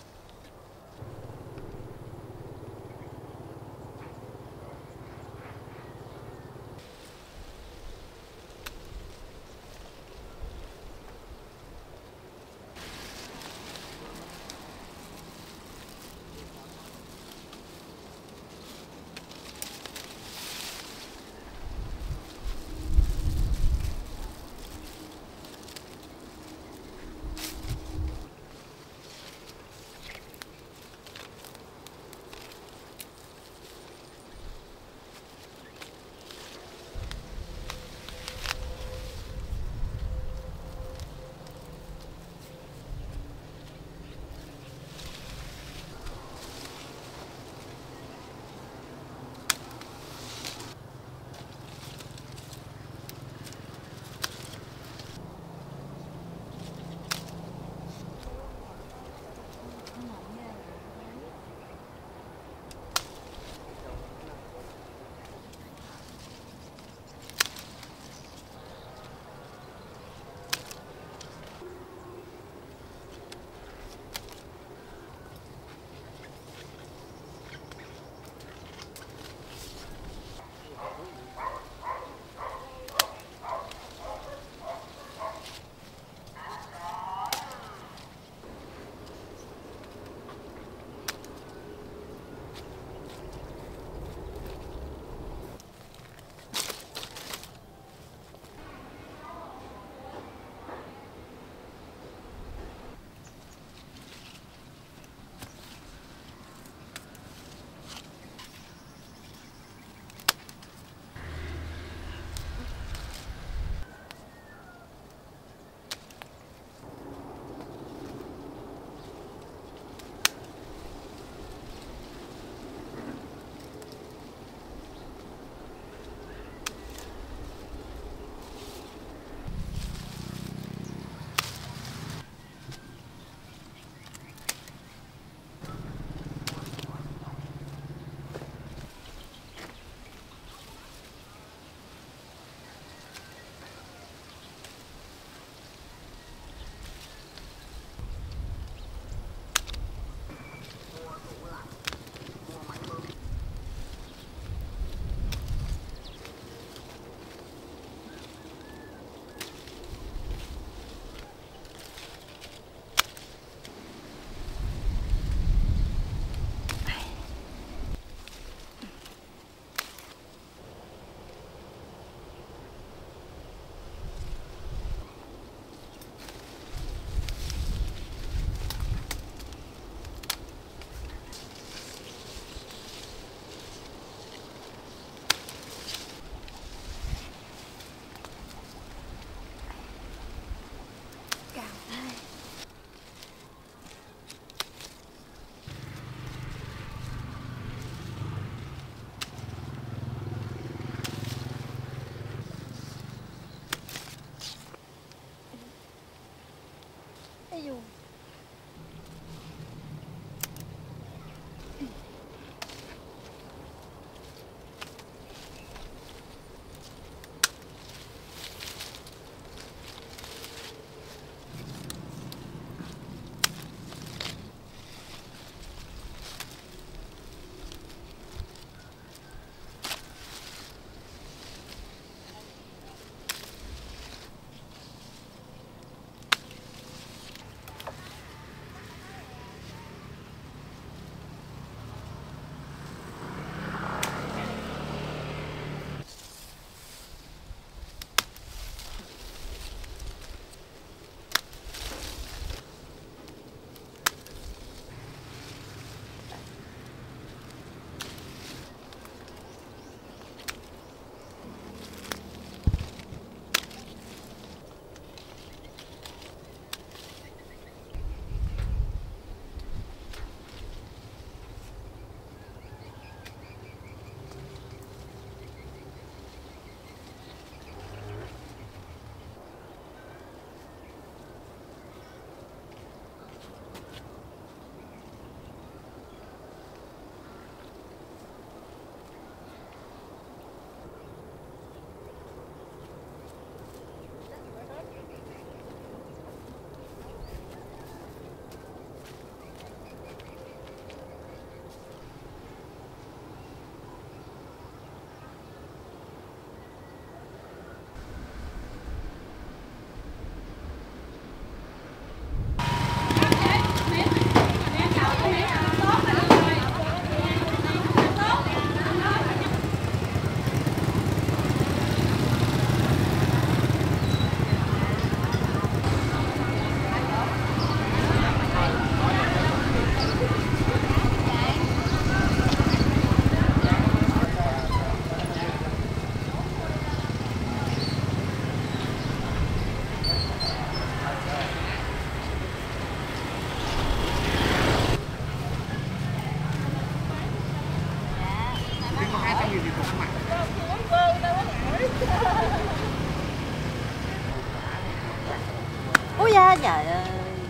Speaker 2: quá trời ơi.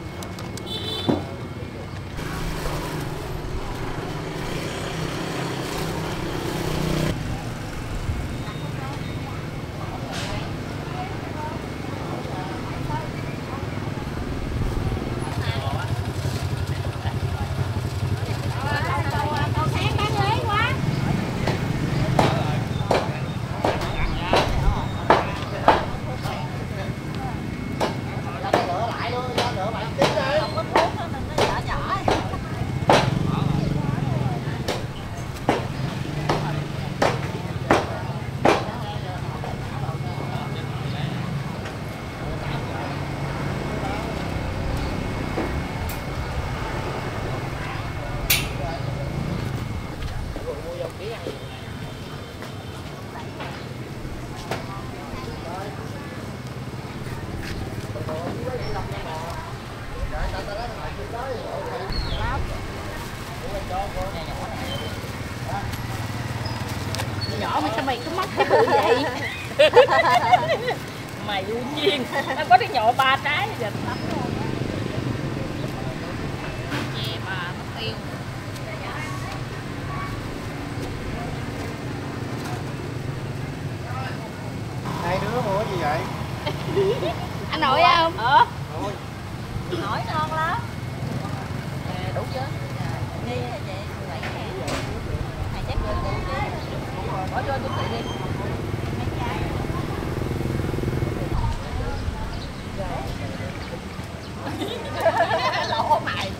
Speaker 4: Nhỏ mà sao mày cứ mắc cái bự vậy? Mày vô duyên, nó có cái nhỏ ba trái giờ lắm luôn. Chê bà mất tiêu.
Speaker 6: Hai đứa mua cái gì vậy?
Speaker 4: Anh nội không? Ờ.
Speaker 2: Nổi ngon lắm. Đủ chưa? Đi vậy, bảy ngàn. Mày chắc vô đủ chứ. Bỏ vô tôi tự đi. Mấy chai.
Speaker 4: Lỗ mày.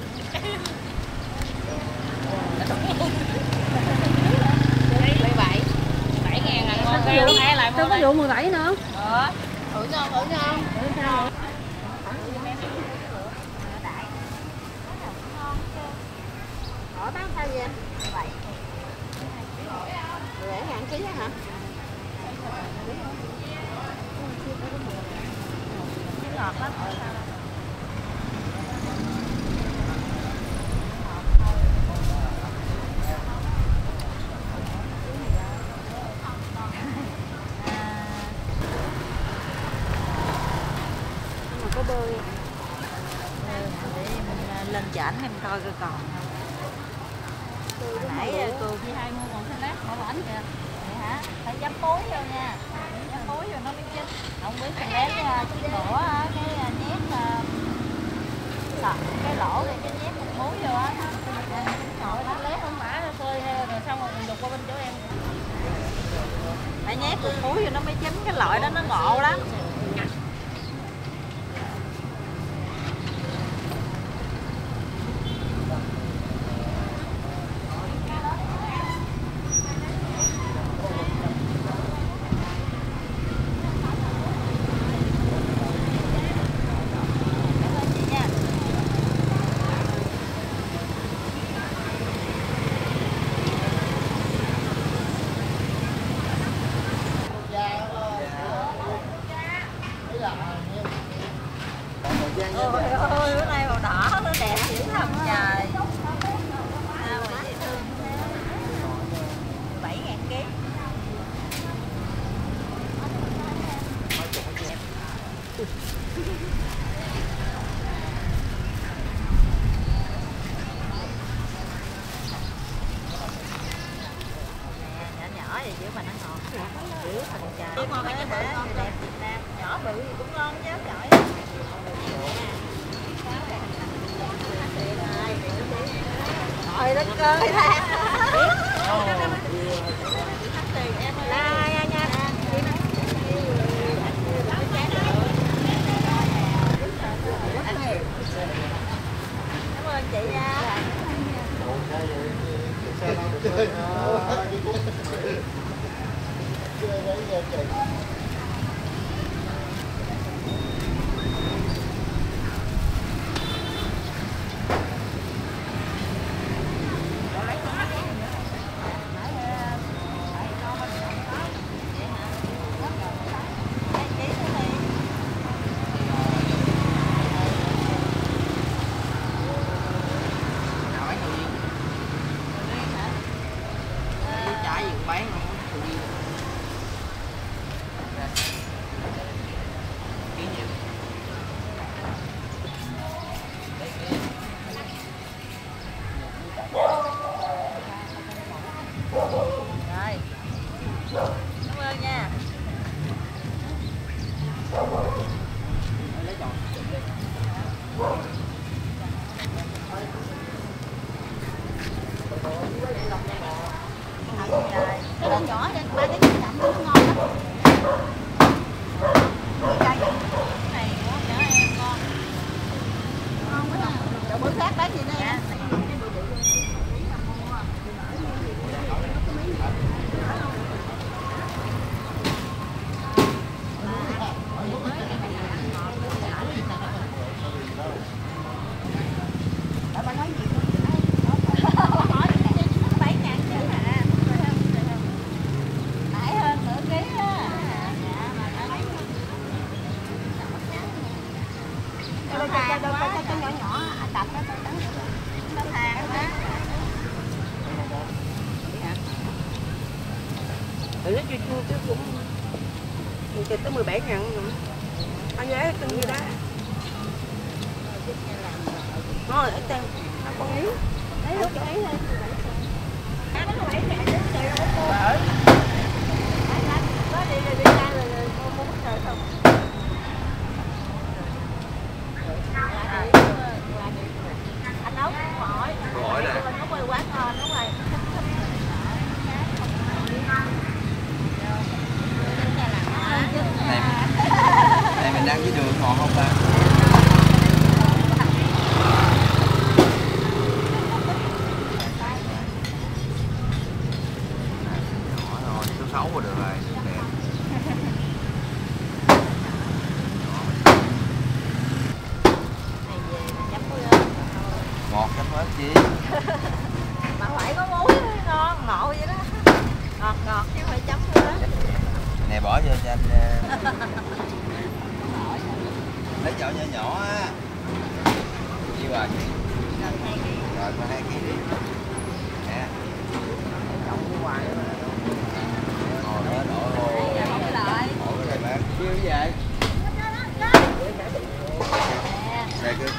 Speaker 4: mười bảy. bảy ngàn là ngon ghê luôn, ai lại mua. Sao có vụ mười bảy nữa? Ờ. Thử ngon, thử ngon. Thử ngon.
Speaker 2: Bỏ bán sao vậy? mười bảy. mười bảy ngàn ký hả? Ngọt lắm. Có bơi không? Để mình lên chảnh em coi coi còn không. Hồi nãy cô với hai mua một cái lát màu bánh kìa. Vậy hả? Phải dám muối vô nha. Dám muối vô nó mới chín. Không biết thằng bé chín bữa cái nhét sọt cái lỗ này cái nhét muối vô á. Ngồi nó lét không phải nó phơi rồi xong rồi mình đục qua bên chỗ em. Phải nhét cục muối vô nó mới chín, cái loại đó nó ngộ lắm. Ôi ôi, bữa nay màu đỏ nó đẹp dữ lắm trời. Sao mà dễ thương thế. mười bảy ngàn ký. Nhỏ nhỏ vậy chứ mà nó ngọt. Dữ thành trời. Ngon cái bự ngon đẹp Việt Nam. Nhỏ bự thì cũng ngon chứ trời. Trời đất ơi. La nha nha. Cảm ơn chị nha.
Speaker 6: lấy tròn.
Speaker 2: Cái con nhỏ trên ba cái chậm nó ngon lắm. Cái này của nhỏ em con. Ngon quá à. Chỗ bữa khác bán gì nữa em?
Speaker 1: Ừ, nó chua chua chứ cũng mình kịch tới mười bảy ngàn rồi. Ăn giá từng gì đó. Ngon rồi, ít tên. Ăn con miếng. Lấy lúc cho ấy lên. Ăn cái mười bảy ngàn chứ trời đâu có mua. Bởi. Có đi đi đi ra rồi mua mua trời không. Anh nấu hỏi. Hỏi nè. Nó quay quán ngon đúng rồi.
Speaker 6: Này, này mình đang dưới đường ngọt không ta? Nhỏ rồi, số sáu rồi được rồi, đẹp. Ngọt chấm hết chi.
Speaker 2: Mà phải có muối ngon, ngộ vậy đó. Ngọt ngọt chứ phải chấm nữa.
Speaker 6: Nè bỏ vô cho anh. Lấy chậu nhỏ nhỏ á. Nhiêu rồi? Rồi có hai ký đi. Nè. Ngồi đó đổ vô. Đổ cái này bán. Nhiêu vậy? Đây cứ.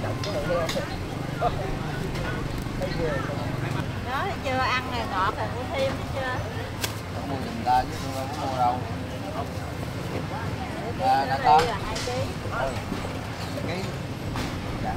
Speaker 2: Đó chưa ăn này ngọt rồi mua thêm chưa?
Speaker 6: Mua giùm ta chứ tôi đâu có mua đâu. À, nè con.
Speaker 2: hai ký.
Speaker 6: Ừ. Ký. Dạ.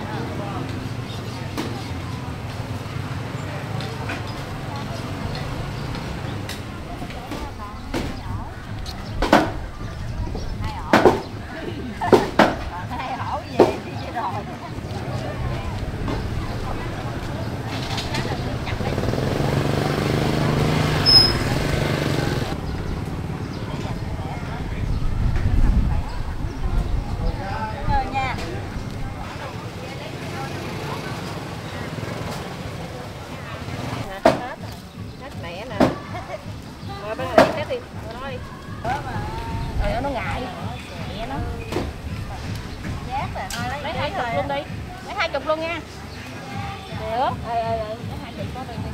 Speaker 4: Nó ngại nhẹ nó
Speaker 2: Giác rồi, thôi lấy
Speaker 4: lấy hai chục luôn đi, lấy hai chục luôn nha. Được. Ờ ờ lấy hai chục có đi.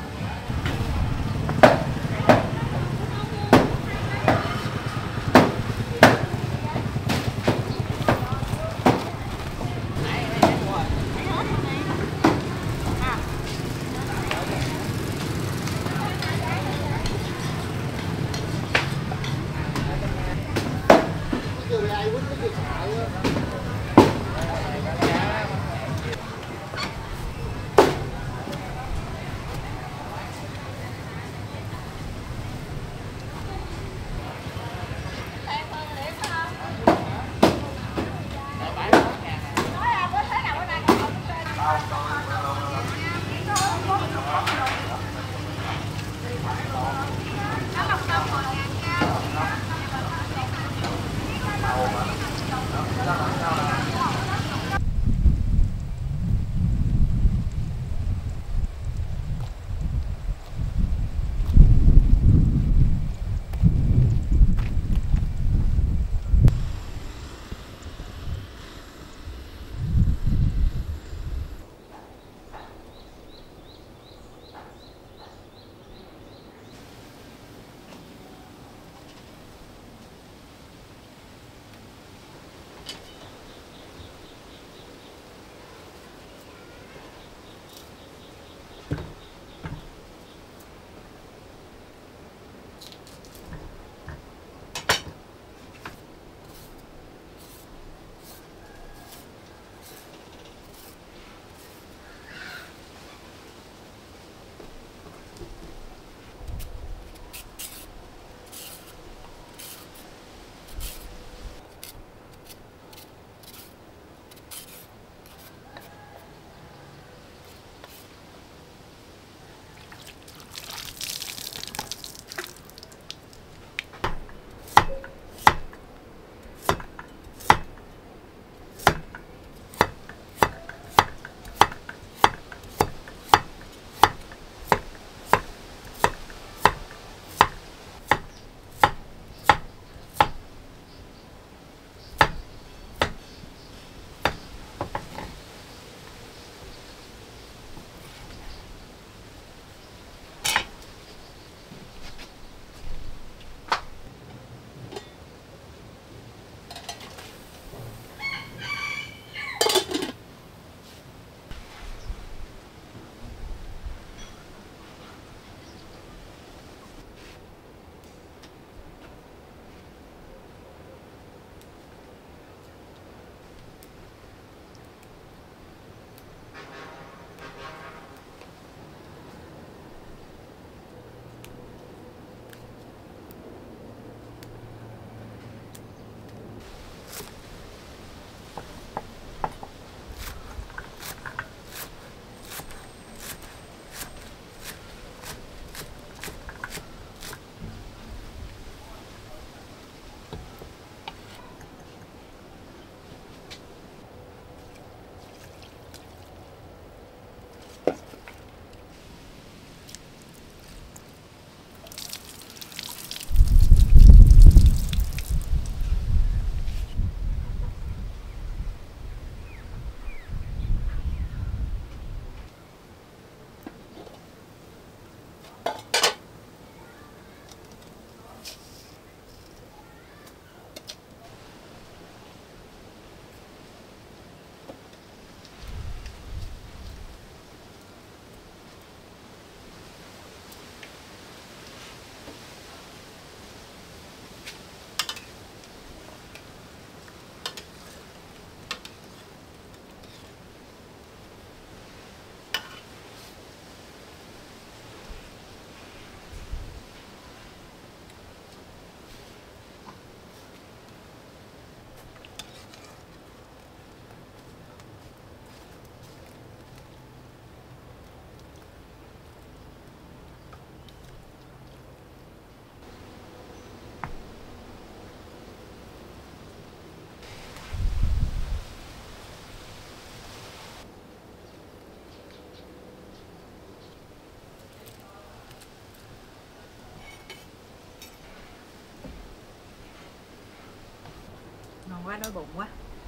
Speaker 2: ngon quá, đói bụng quá.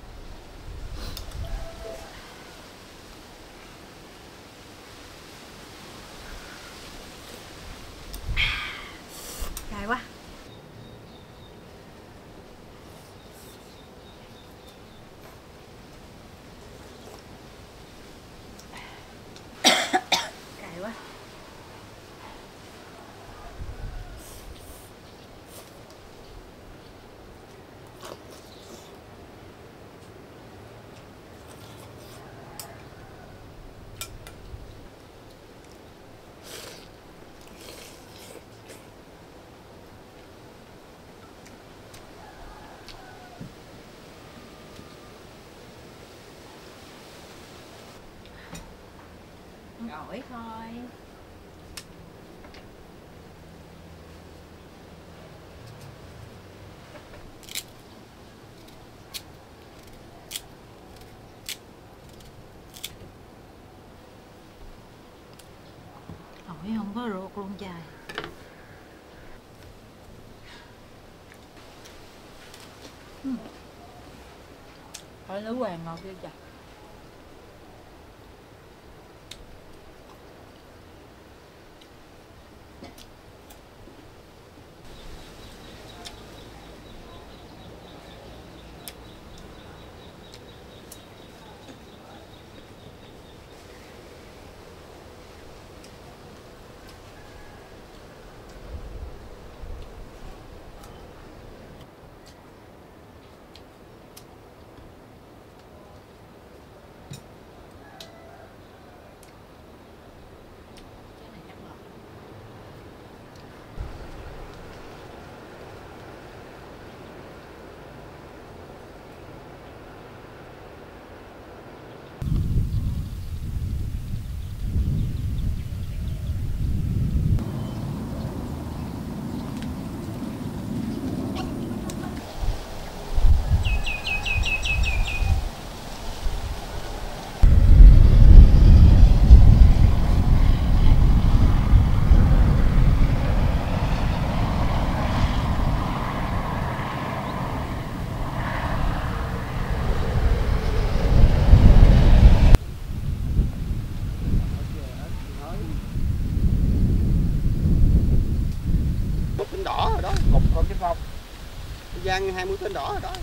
Speaker 2: Cay quá. Cay quá. Gỏi thôi. Gỏi không có ruột luôn trời. Gỏi nấu hoàng ngọt chưa trời.
Speaker 6: Giang hai mươi tên đỏ rồi đó.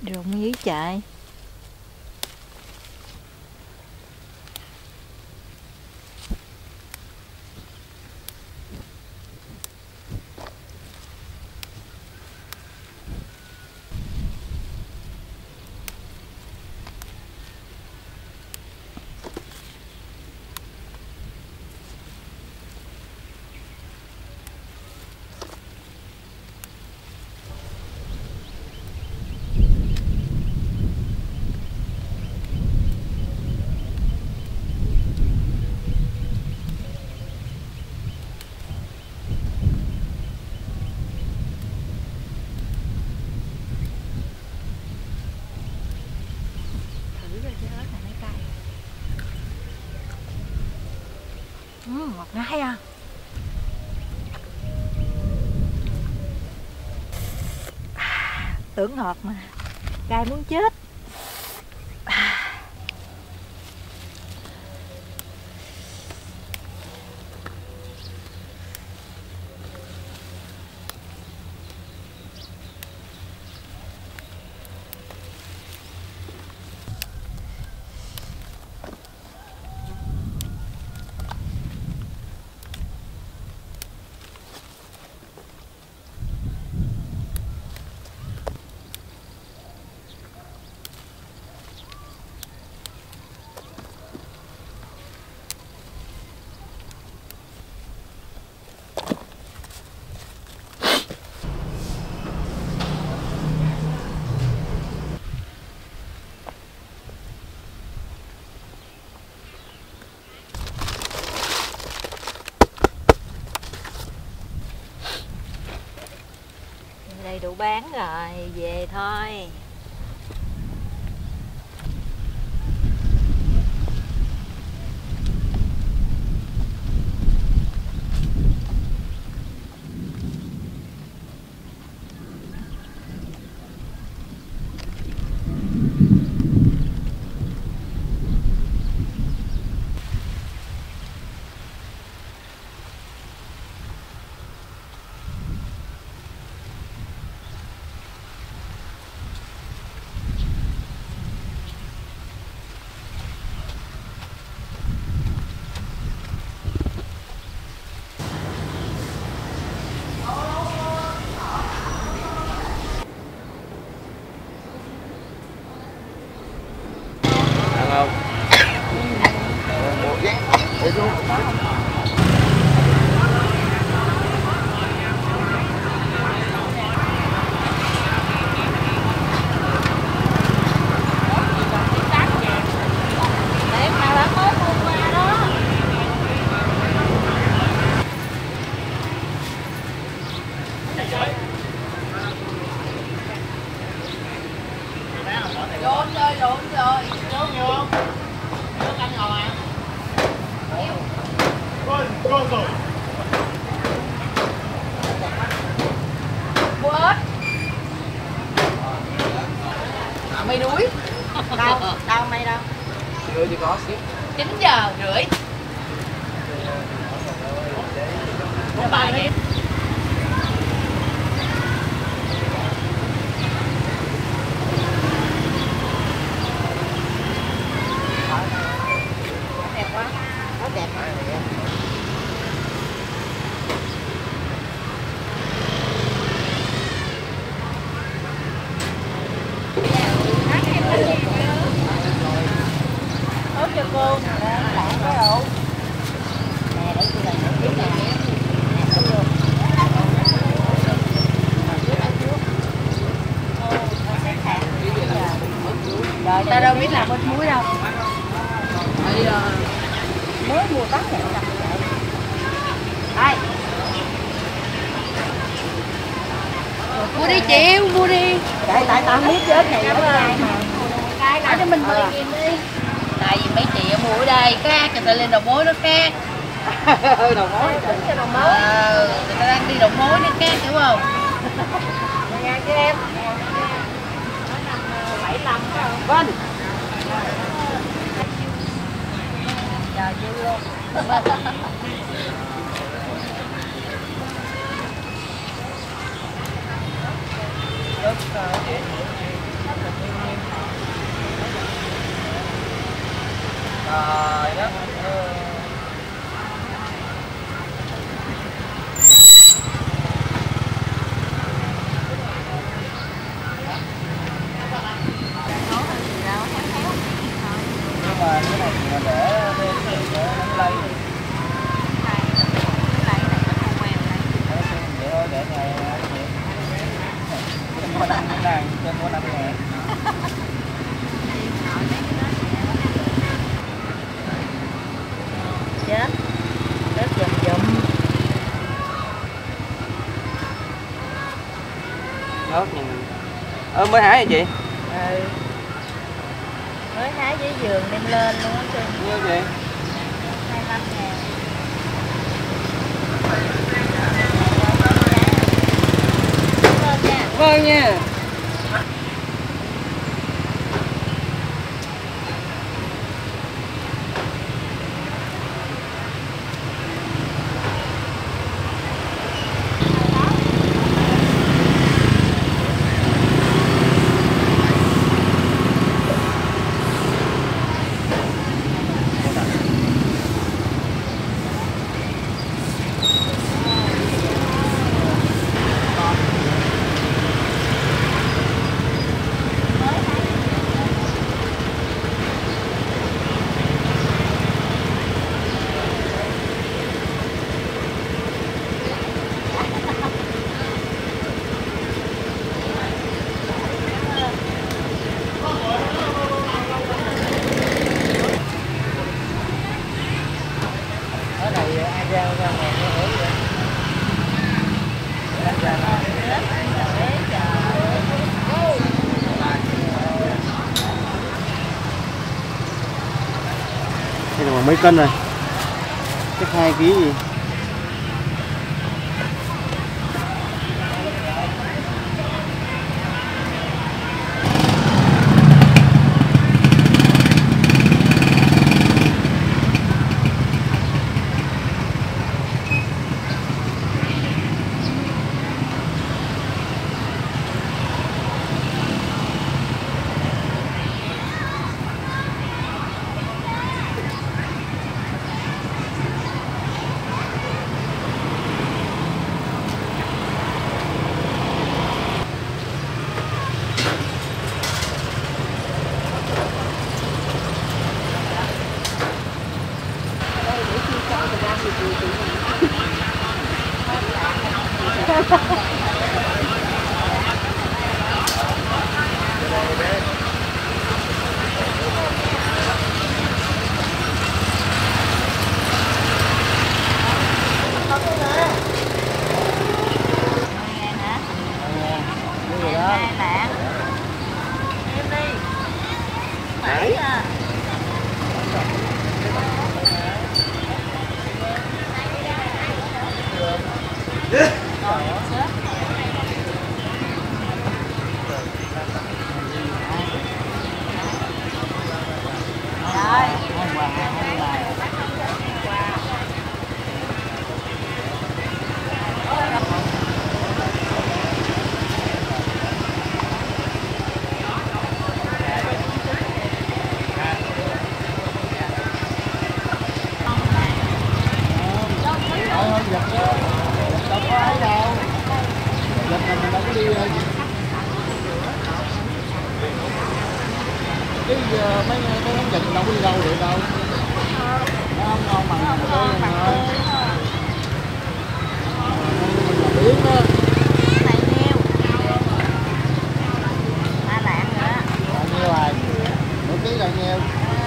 Speaker 2: Rụng dưới chạy. Ừ, ngọt ngay à. À, tưởng ngọt mà cay muốn chết. À. Đây đủ bán rồi, về thôi.
Speaker 4: Mây đuối.
Speaker 1: Đâu, đâu mây đâu.
Speaker 6: Chưa chỉ có xíu.
Speaker 4: chín giờ rưỡi. Một bài đi.
Speaker 1: Đẹp quá. Rất đẹp. Ớt cho cô lại cái ổ. Nè để cô làm tiếp nè. Nè ớt vô. Rồi ta đâu biết làm bánh muối đâu. Mới mua tắt này làm vậy. Đây.
Speaker 4: Mua đi chịu, mua đi.
Speaker 1: Tại tại tao biết chết này cảm ơn.
Speaker 4: Cái nào cho mình mười nghìn đi. Tại vì mấy chị mua ở đây khác, người ta lên đầu mối nó khác.
Speaker 1: Đầu mối tính cho đầu mối.
Speaker 4: Ờ, người ta đang đi đầu mối nó khác hiểu không?
Speaker 1: Nha chứ em. bảy mươi lăm phải không? Vâng. Chờ chưa luôn. Được rồi.
Speaker 3: Trời đất ơi. Nhưng mà cái này mà để thêm thì để nó lấy đi. Vậy thôi để ngày trên có năm ngàn, trên có năm ngàn.
Speaker 2: Chết. Đất dùm dùm.
Speaker 3: Ớt nhìn. Ơ mới hái vậy chị?
Speaker 2: Ừ. Mới hái dưới giường đem lên luôn á Trinh.
Speaker 3: Nhiêu chị?
Speaker 2: hai mươi lăm ngàn.
Speaker 3: Vâng nha.
Speaker 6: Đây là khoảng mấy cân rồi? Chắc hai ký gì?
Speaker 3: Cái mấy mấy món vịt đâu có đi đâu được đâu. Nó không ngon bằng cái thôi. Biến đó.
Speaker 2: Này nhiêu? Ba lạng nữa.
Speaker 3: Là nhiêu rồi? Nửa ký là nhiêu?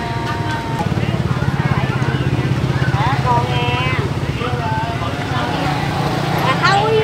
Speaker 2: Hả con nghe. À thôi.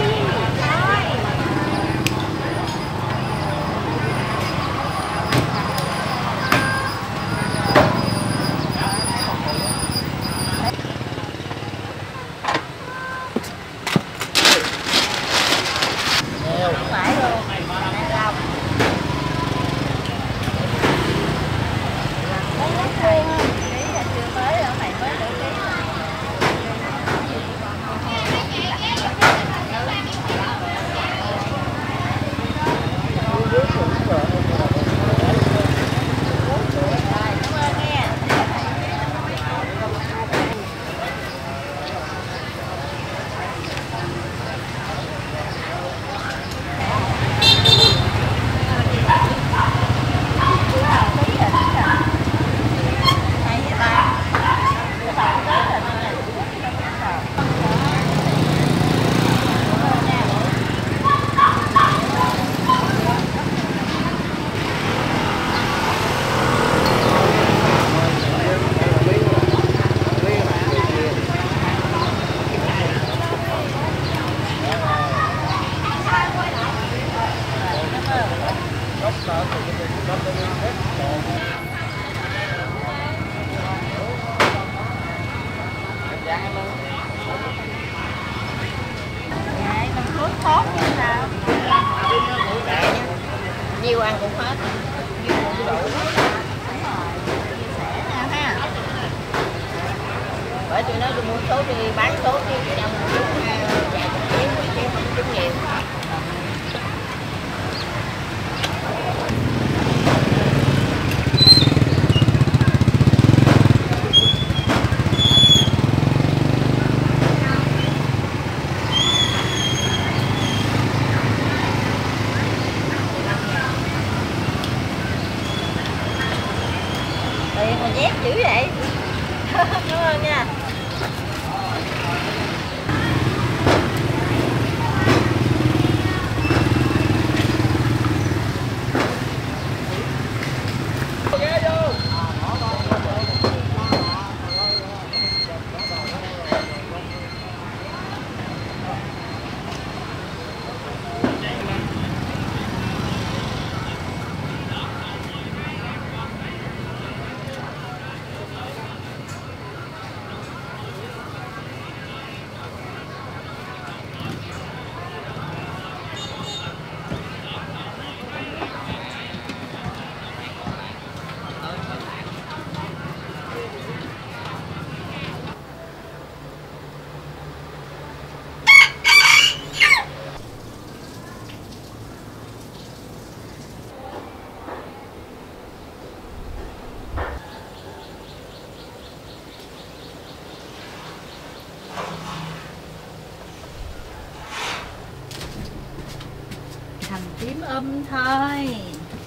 Speaker 2: Vậy mình phước tốt như sao?
Speaker 4: Nhiều ăn cũng hết. Nhiều cũng đủ.
Speaker 2: Đúng rồi, chia sẻ nhau ha.
Speaker 4: Bởi tụi nó mua số đi bán số chứ trong vài chục chén chứ không chút nhiều. Tiền mà nhét dữ vậy. Cảm ơn nha.
Speaker 2: Hành tím um thôi.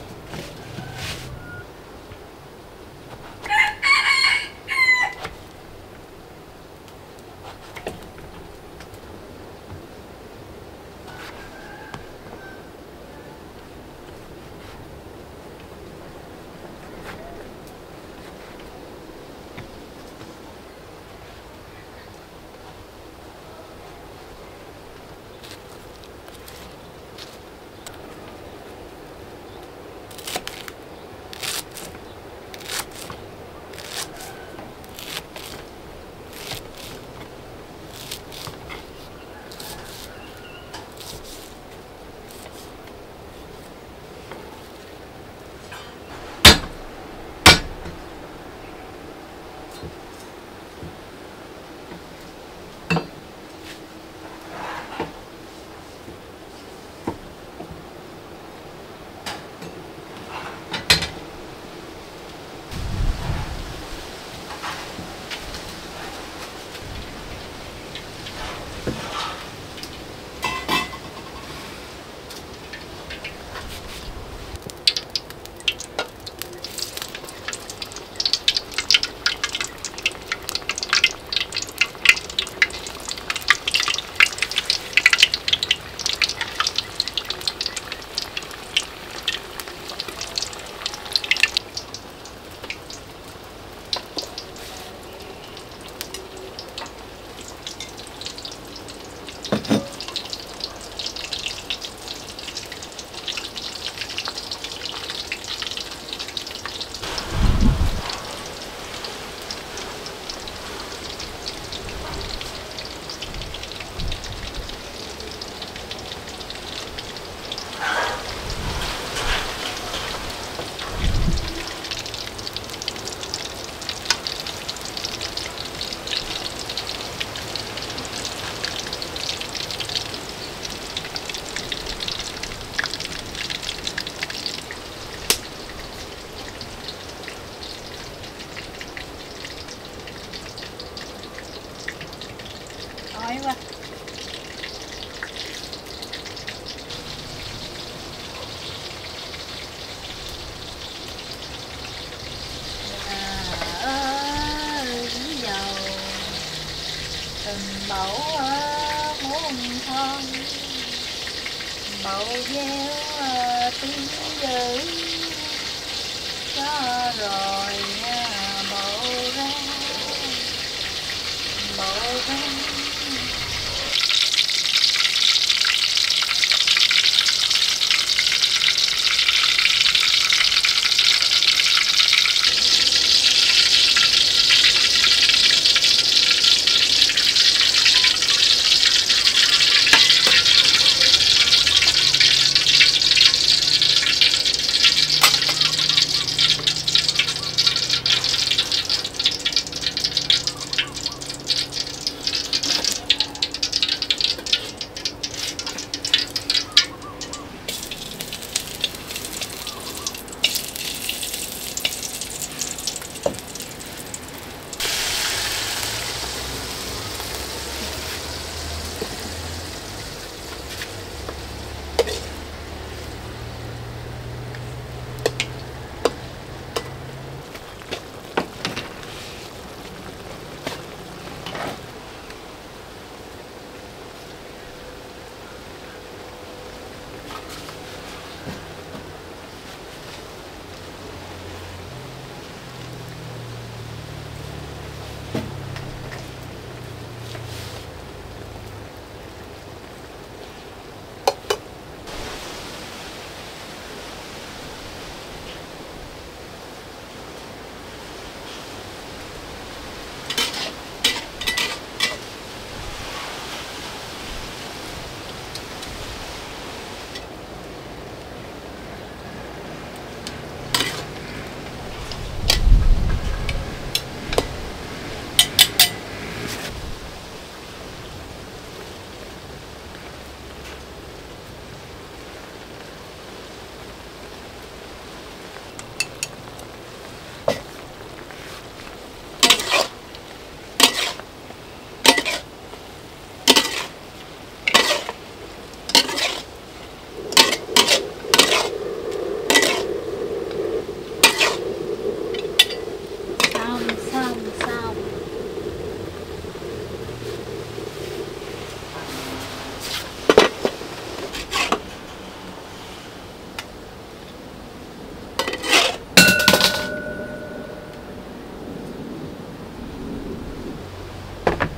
Speaker 2: Đói quá. Từng bầu muôn thân bầu gieo tiếng dữ cho rồi bầu ra bầu ra.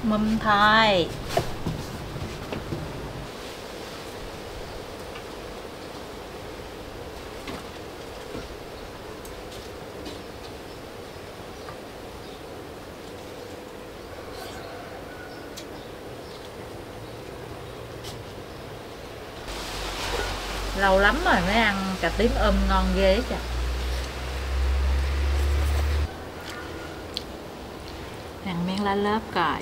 Speaker 2: mâm thôi. Lâu lắm rồi mới ăn cà tím um ngon ghê trời. Ăn miếng lá lớp coi.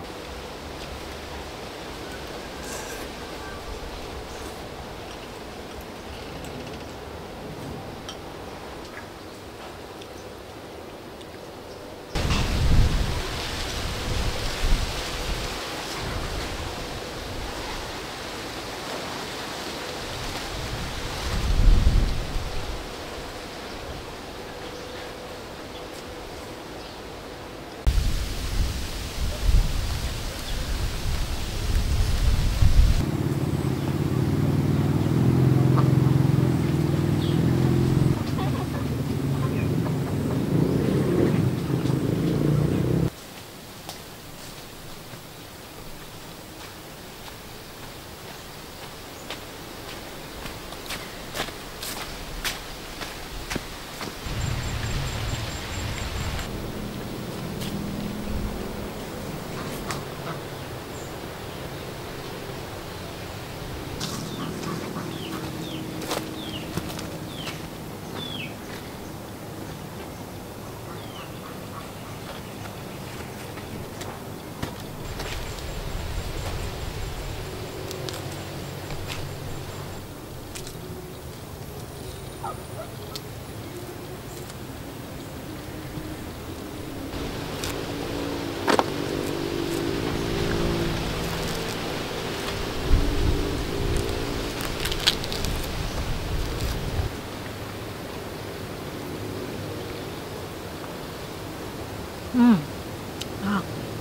Speaker 2: Ừ. À.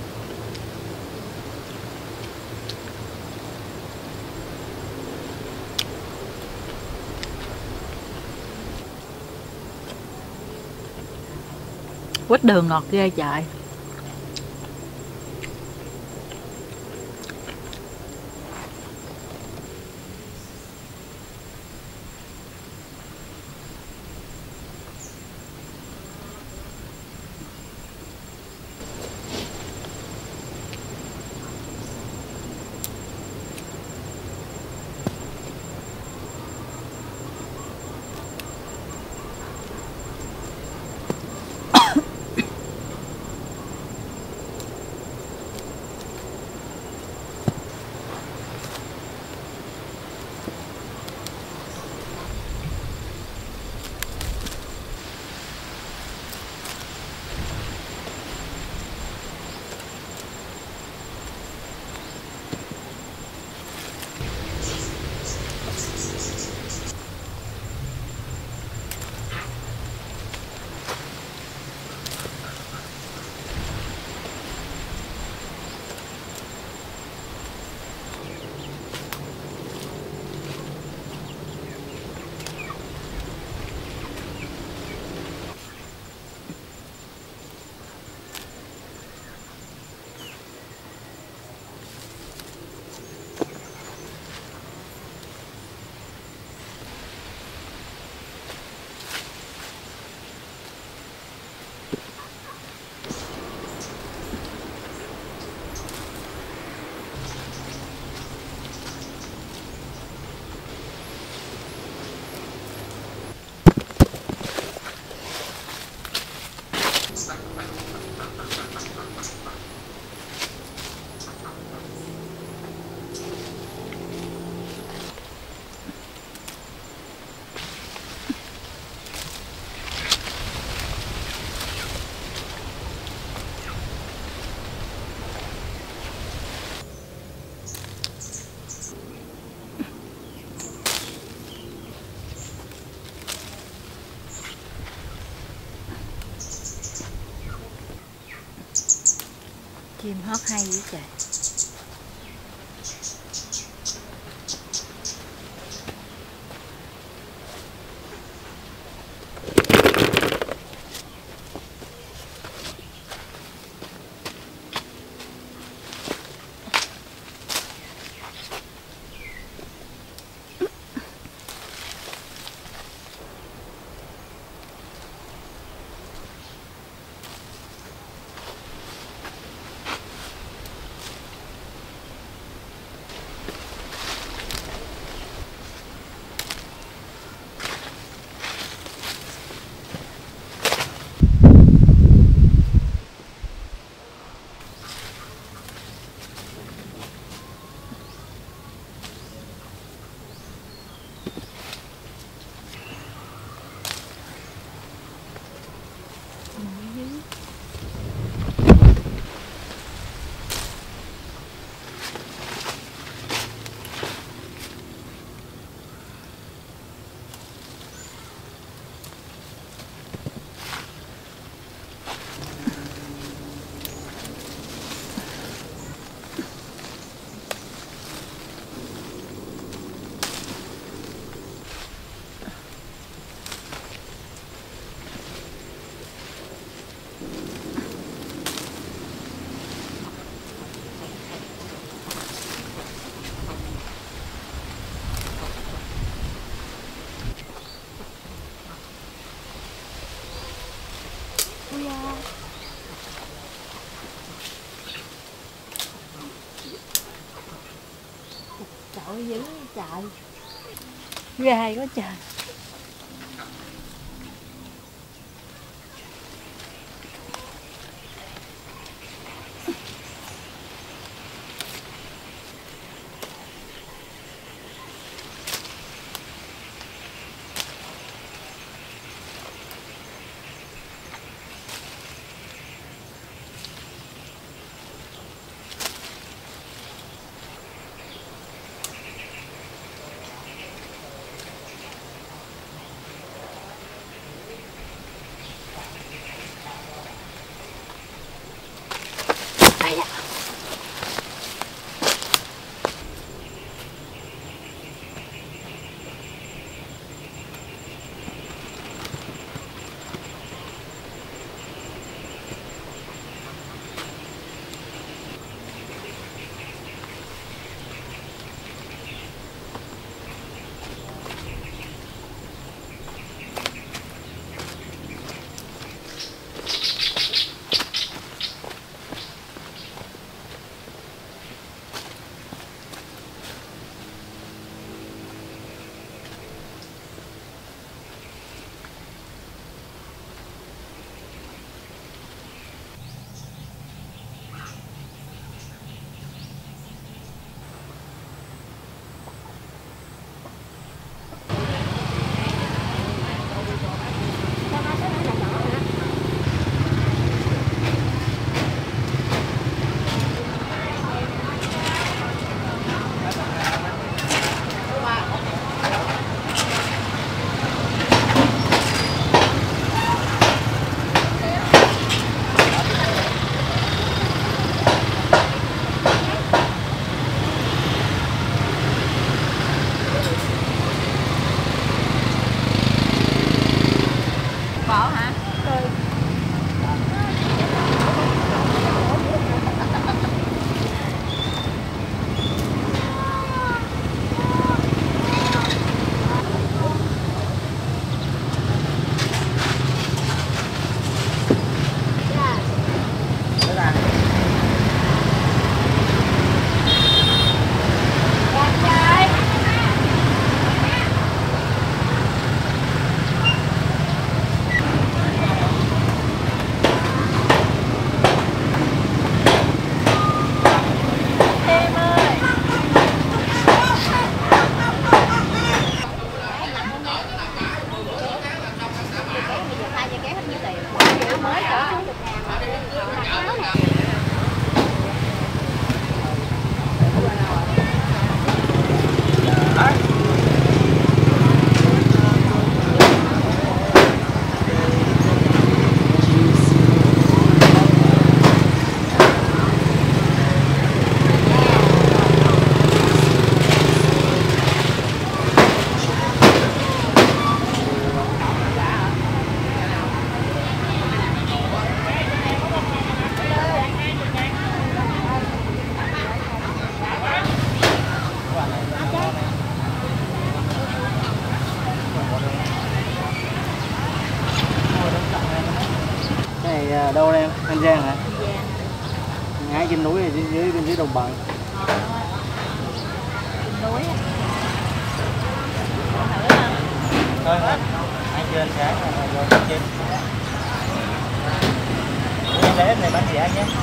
Speaker 2: Quýt đường ngọt ghê trời. Chim hót hay dữ trời. Bự dữ trời. Ghê quá trời.
Speaker 7: Đâu em? An Giang hả?
Speaker 2: Giang.
Speaker 7: Ngay trên núi này, dưới dưới bên dưới đồng bằng.
Speaker 2: Ờ, trên núi á.
Speaker 7: Thôi hả? Anh chưa ăn sáng rồi rồi trên. Em lấy này bán gì anh nhé?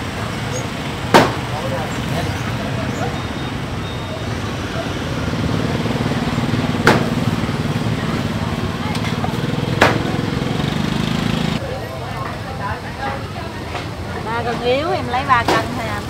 Speaker 2: Ba cân yếu em lấy ba cân thôi anh.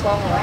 Speaker 7: con rồi.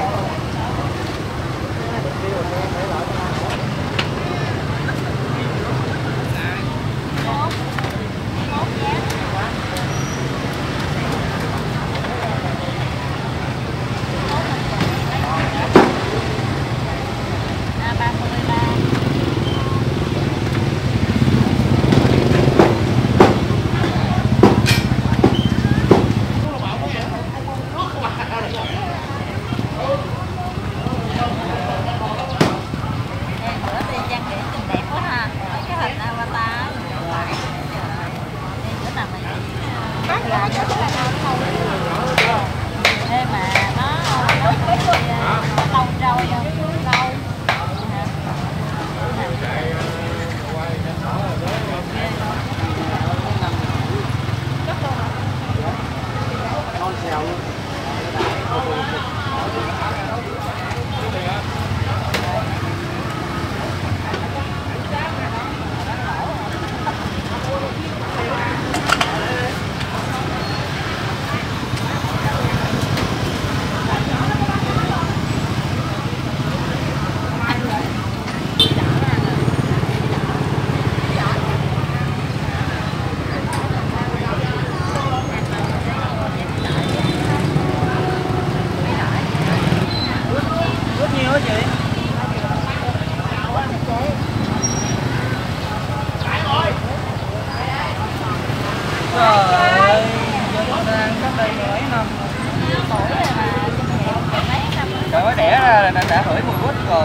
Speaker 7: Trời đẻ ra là đã, đã hửi mùi quýt rồi.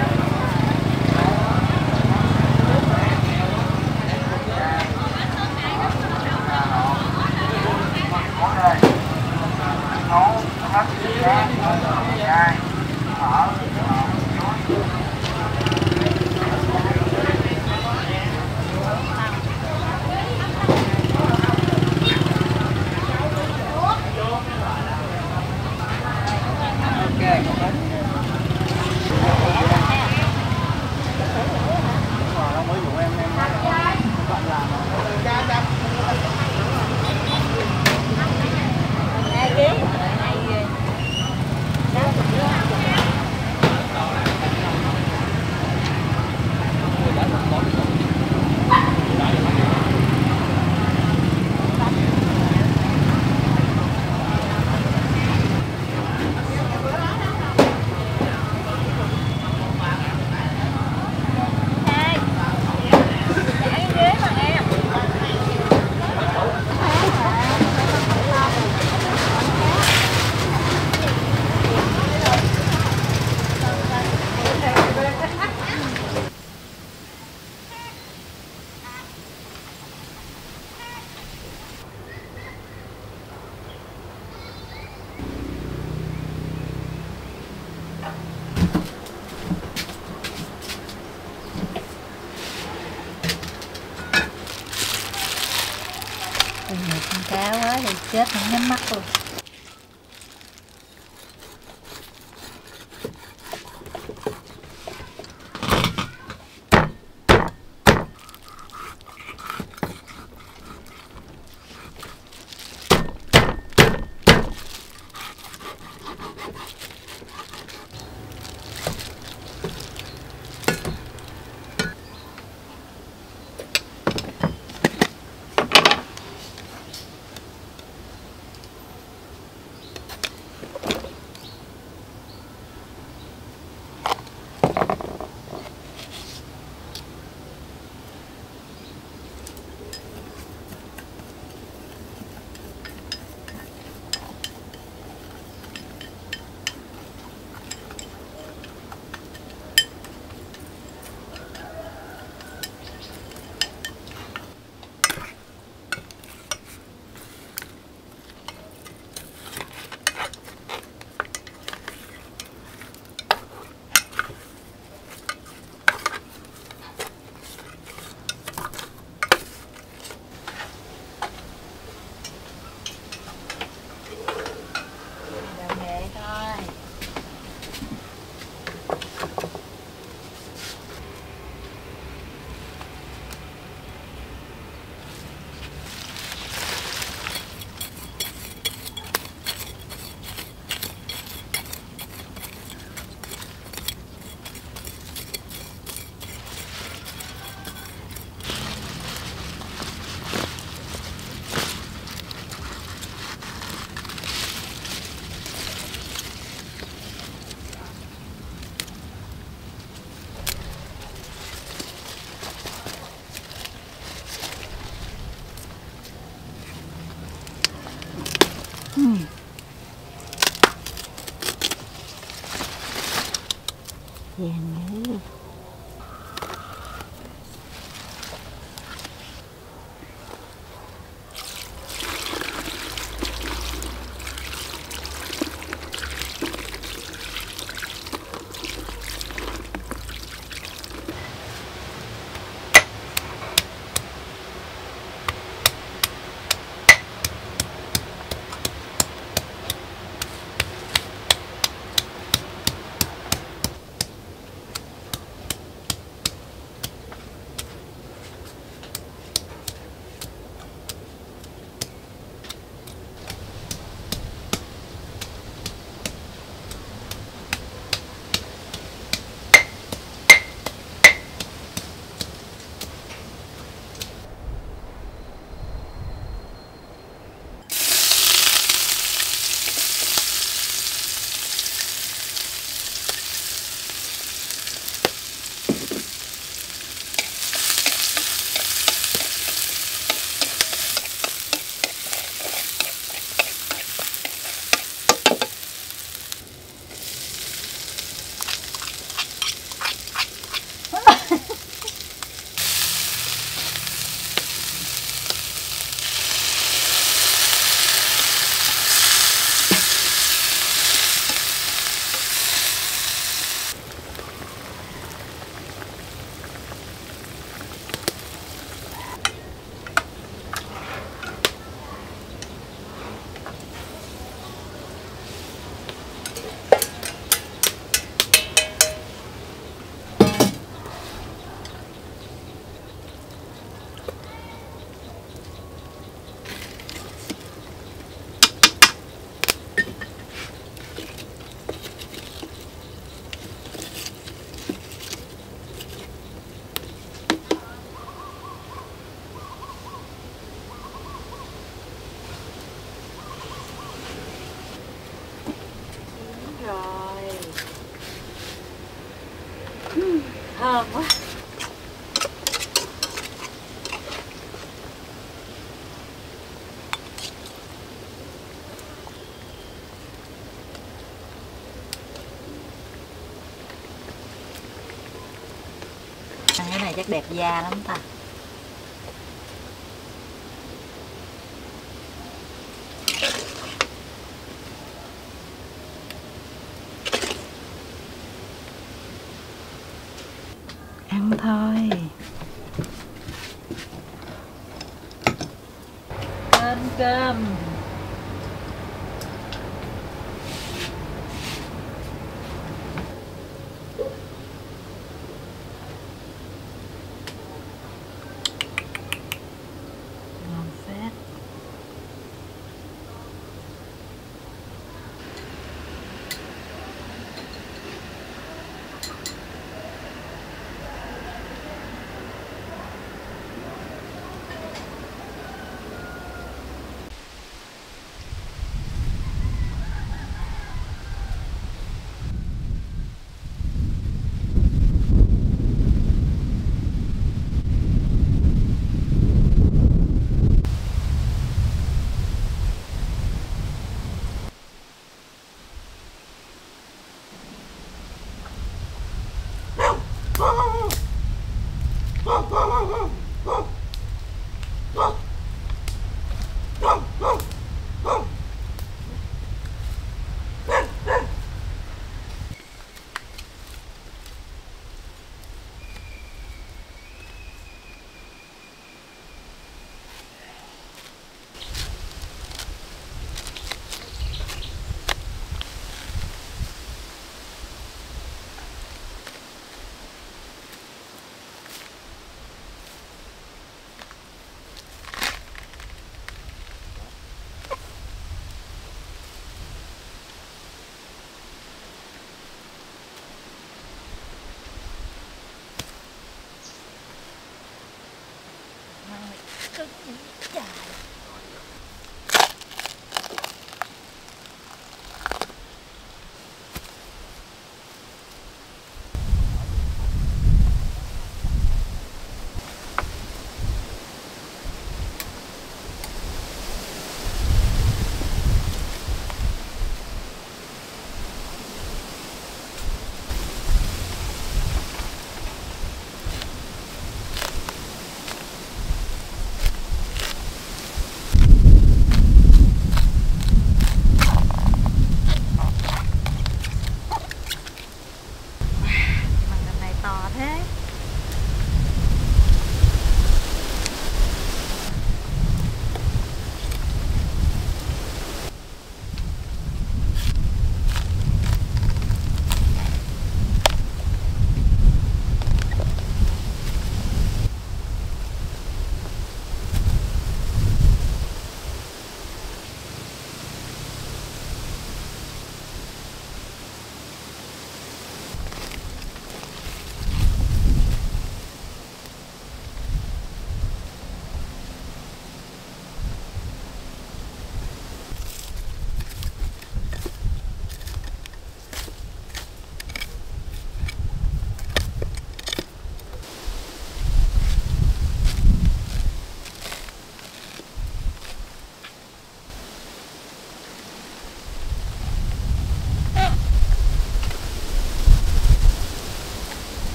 Speaker 2: Con cá quá thì chết không nhắm mắt luôn. Vàng nữa. Rồi. Uhm, thơm quá. Ăn cái này chắc đẹp da lắm ta. Ăn thôi. Ăn cơm. Ngon phết.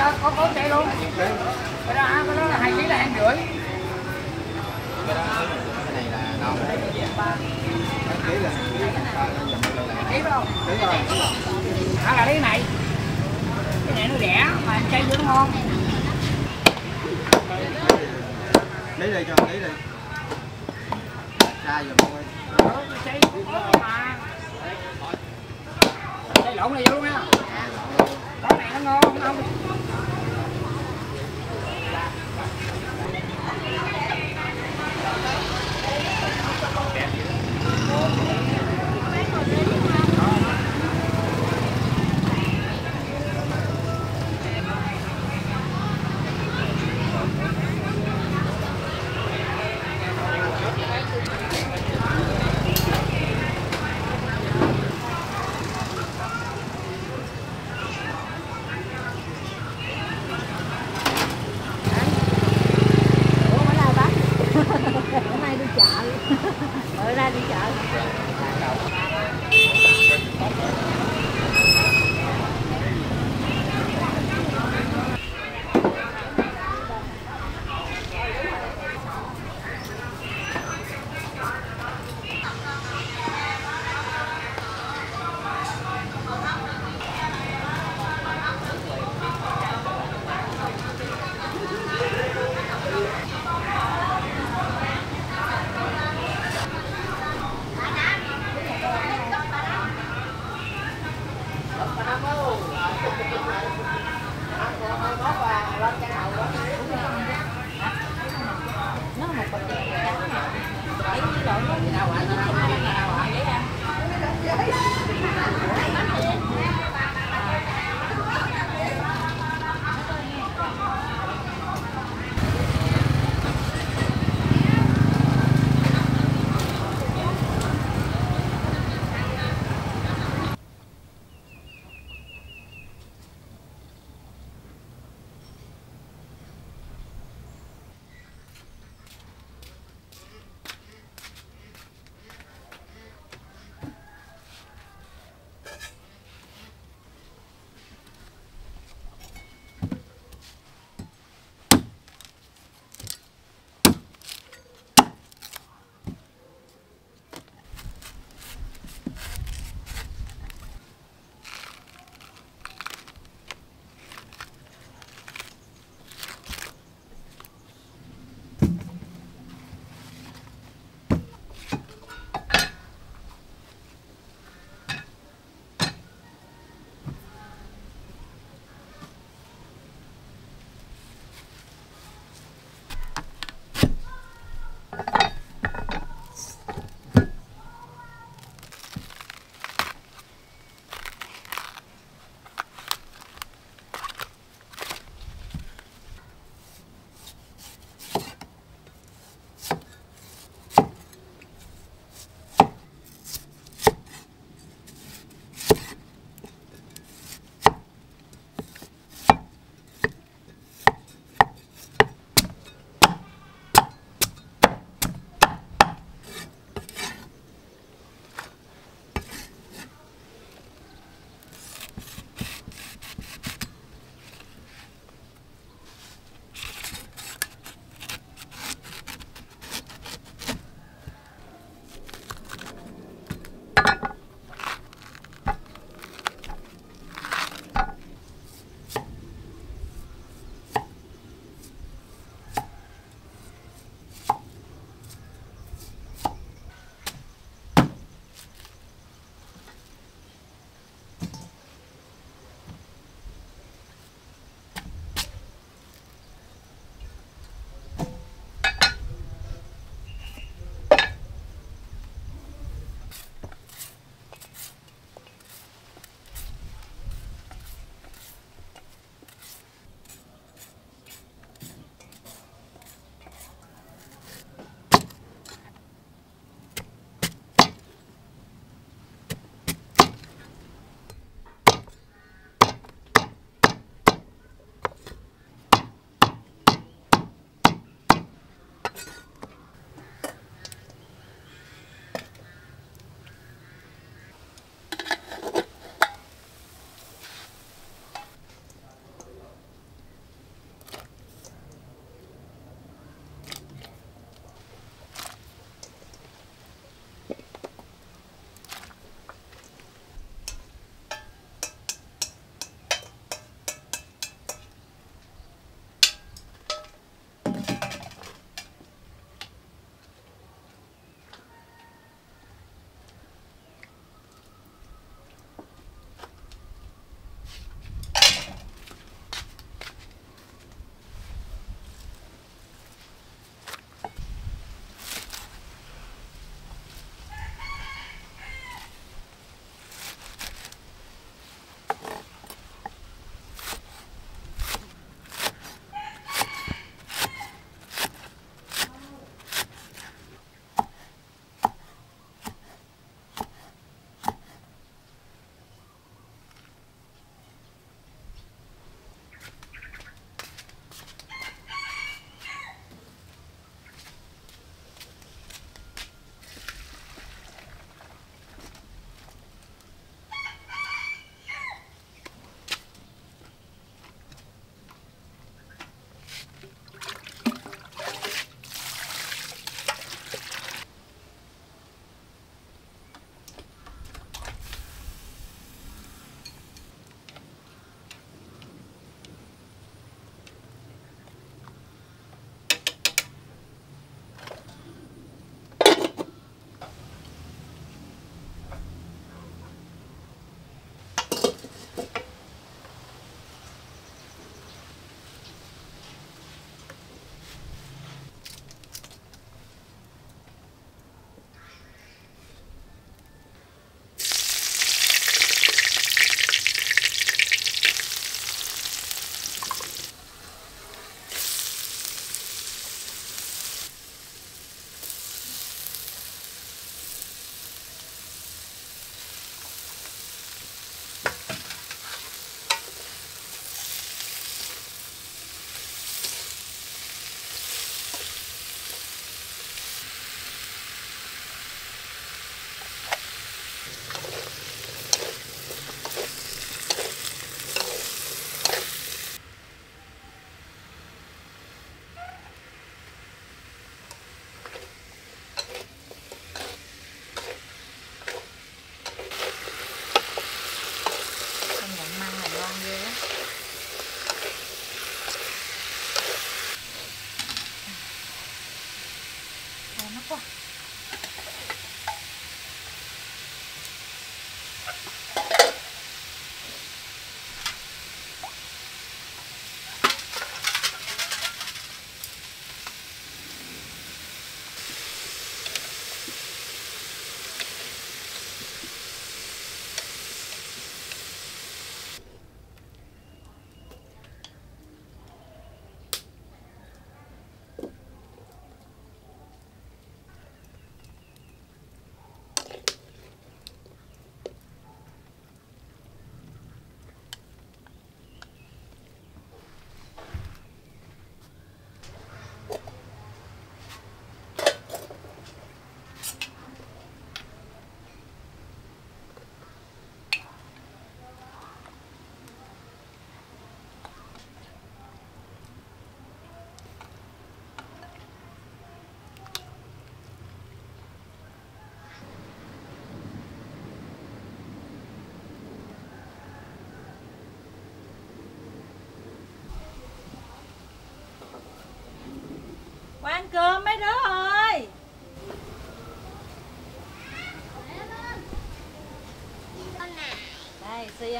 Speaker 3: Dạ, có có chạy luôn. Cái đó, cái đó là hai ký là hai rưỡi.
Speaker 6: Cái đó cái này là non cái ký là
Speaker 3: Ký phải không? Đúng rồi. Đó là cái này. Cái này nó rẻ mà chay vô nó ngon.
Speaker 6: lấy đây cho lấy đây. Ra giùm thôi.
Speaker 3: Chay mà. Chay lộn này vô luôn nha. Cái này nó ngon không không?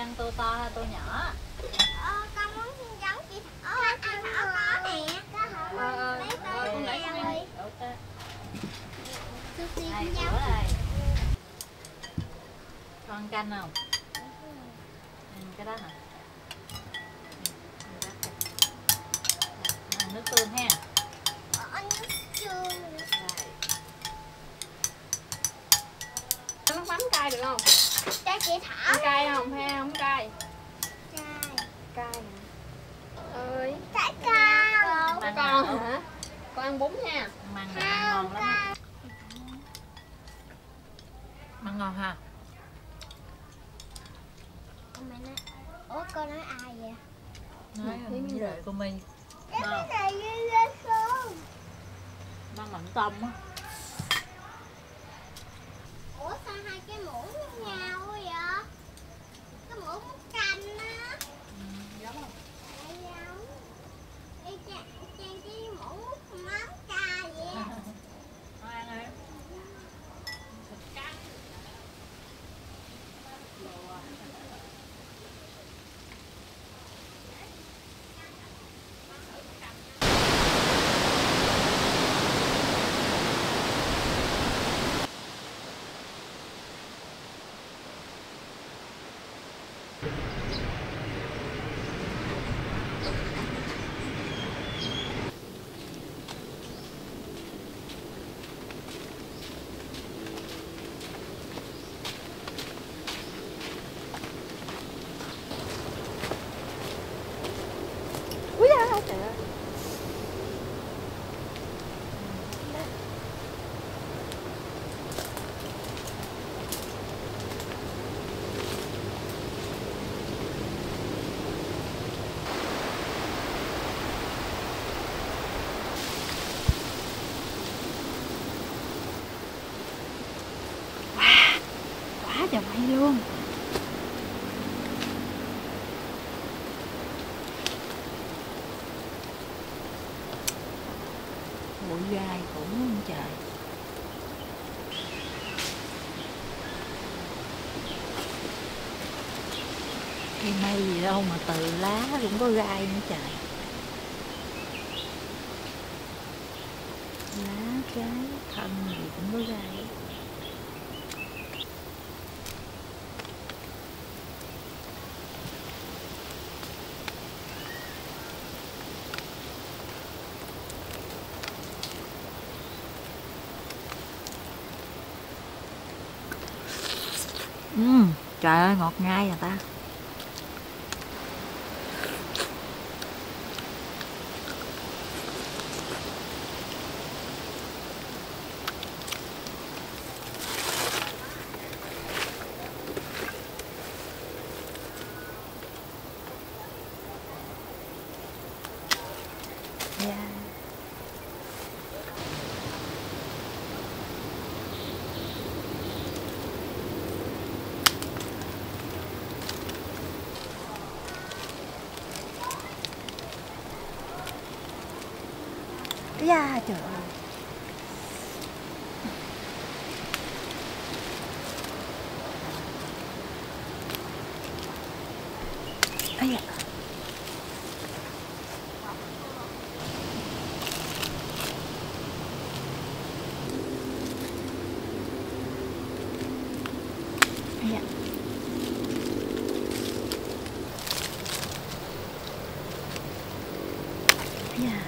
Speaker 2: ăn tô to hay tô nhỏ?
Speaker 5: Ờ, con muốn giống chị Thảo. Ờ, chị Thảo có nè. Có hả?
Speaker 4: Ờ,
Speaker 5: Lấy
Speaker 4: ờ,
Speaker 5: tôi
Speaker 4: con lấy
Speaker 5: ăn
Speaker 4: con
Speaker 5: đi.
Speaker 2: Ok.
Speaker 5: Sushi
Speaker 2: Đây,
Speaker 5: cũng
Speaker 2: bữa
Speaker 5: giống.
Speaker 2: đây. Con ăn canh không? Ừ, cái đó hả? Ừ, ăn nước tương ha.
Speaker 5: Ờ, nước tương.
Speaker 2: Đây.
Speaker 4: Nước mắm cay được không?
Speaker 5: Cho chị Thảo.
Speaker 4: Ăn cay không? Hay không cay?
Speaker 5: Cay.
Speaker 4: Cay hả? Ơi.
Speaker 5: Trái cao.
Speaker 2: Măng
Speaker 4: Con
Speaker 2: hả?
Speaker 4: hả? Con ăn bún nha.
Speaker 2: Măng là ăn ngon lắm á. Măng ngon ha.
Speaker 5: Mẹ nói, ủa con nói ai vậy?
Speaker 2: Nói với lại cô My.
Speaker 5: Cái
Speaker 2: Ngon.
Speaker 5: này ghê ghê không?
Speaker 2: Măng mặn tôm á.
Speaker 5: Ủa sao hai cái muỗng giống nhau quá vậy? Cái muỗng múc canh á.
Speaker 2: Giống không?
Speaker 5: Dạ giống. Y chang chang cái muỗng múc mắm cay vậy.
Speaker 2: Thôi ăn đi.
Speaker 4: Úi da, trời ơi. Quá trời may luôn.
Speaker 2: Bụi gai cũng không trời. Cây mây gì đâu mà từ lá cũng có gai nữa trời. Lá trái thân gì cũng có gai. Ừ, trời ơi ngọt ngai à ta. Yeah. Da trời ơi. Ây da. Ây da. Ây da.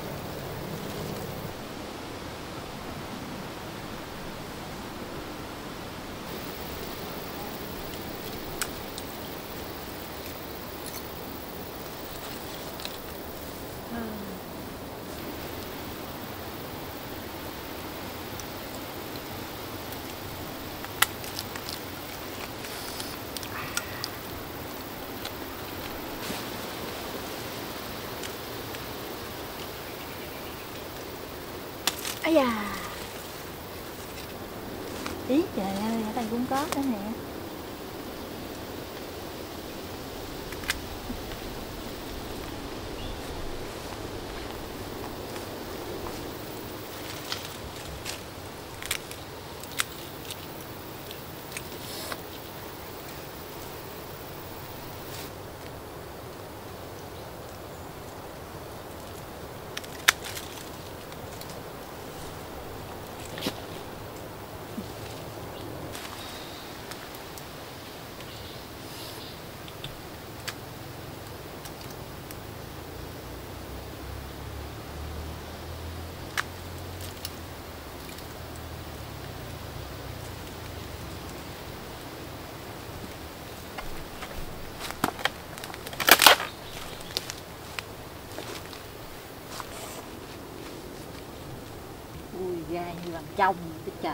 Speaker 2: Ây da. Ý trời ơi, ở đây cũng có nữa nè. ra như bằng trong cái trời.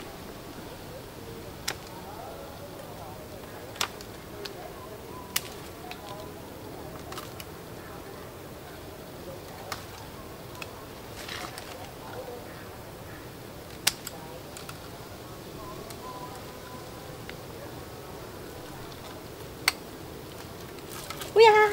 Speaker 2: Ui da.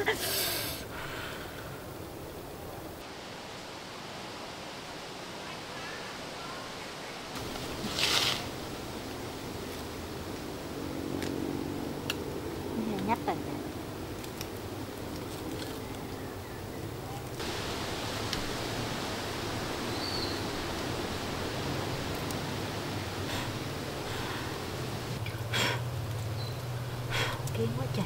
Speaker 2: Nhấp rồi. Kiên quá trời.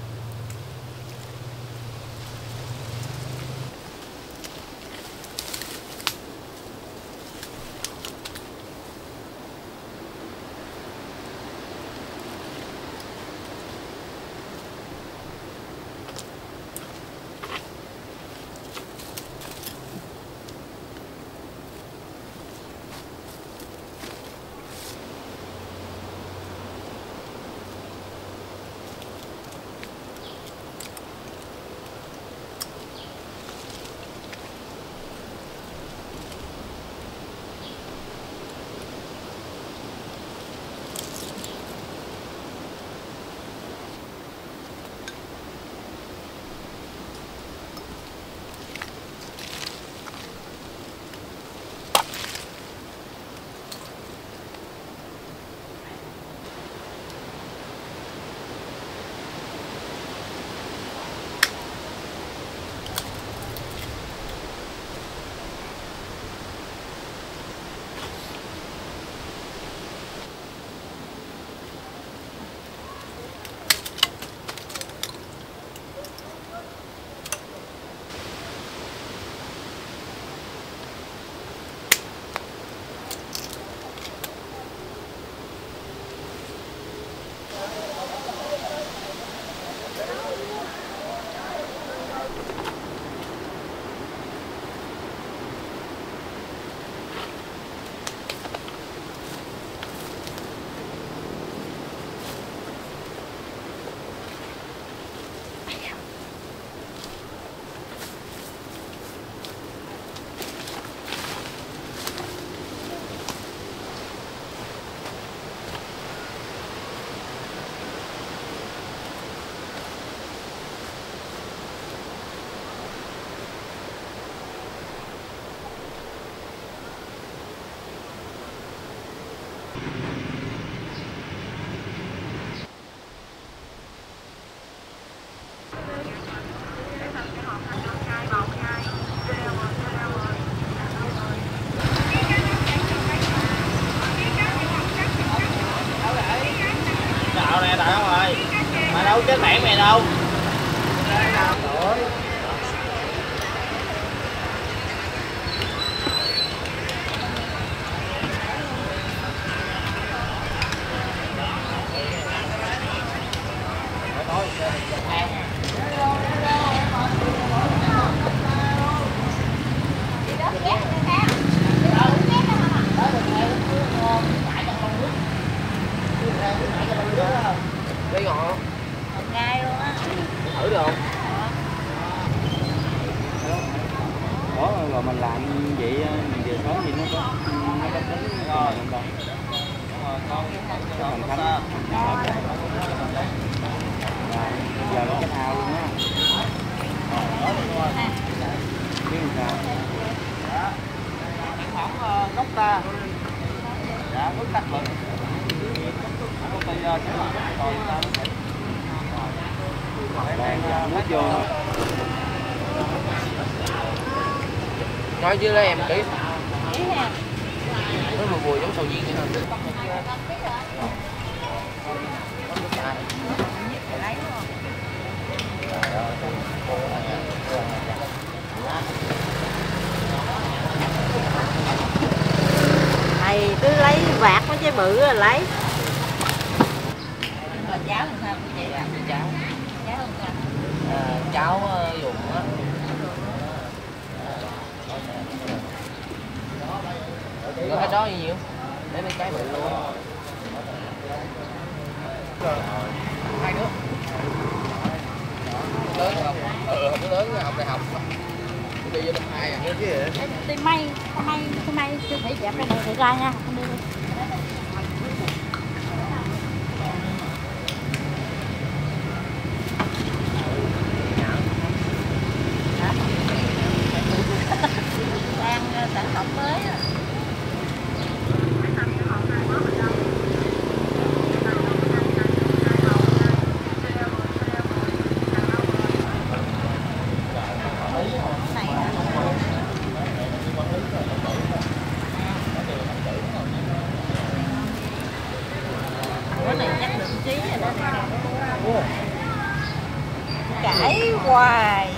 Speaker 7: Nè Đại không ơi, mà đâu chết mẹ mày đâu.
Speaker 6: Đây ngọt không?
Speaker 2: Một ngày luôn á.
Speaker 6: Thử được không?
Speaker 7: Đó rồi mình làm vậy mình về sớm thì nó có nó có tính không đâu. Còn thắng. Giờ nó cái thao luôn á. Biết sao?
Speaker 3: Khoảng gốc ta. Dạ, bước tắt lực. Công ty chứ còn ta
Speaker 6: Đang nước vô. Nói chứ lấy em kỹ. Nó mùi mùi giống sầu riêng vậy thôi.
Speaker 2: Thầy cứ lấy vạt mấy trái bự rồi lấy.
Speaker 4: Còn cháo làm sao cũng vậy à?
Speaker 6: Cháo.
Speaker 4: Cháo làm sao?
Speaker 6: À, cháo dùng á.
Speaker 8: Rồi cái đó nhiều. Để mấy cái bự luôn. Hai đứa. Lớn không? Ừ, đứa lớn học đại học. Đi vô năm hai à.
Speaker 2: Đi may, may, may chưa phải dẹp cái này ra nha. Đang sản phẩm mới á. Cái này chắc đựng trí rồi đó. Cãi hoài.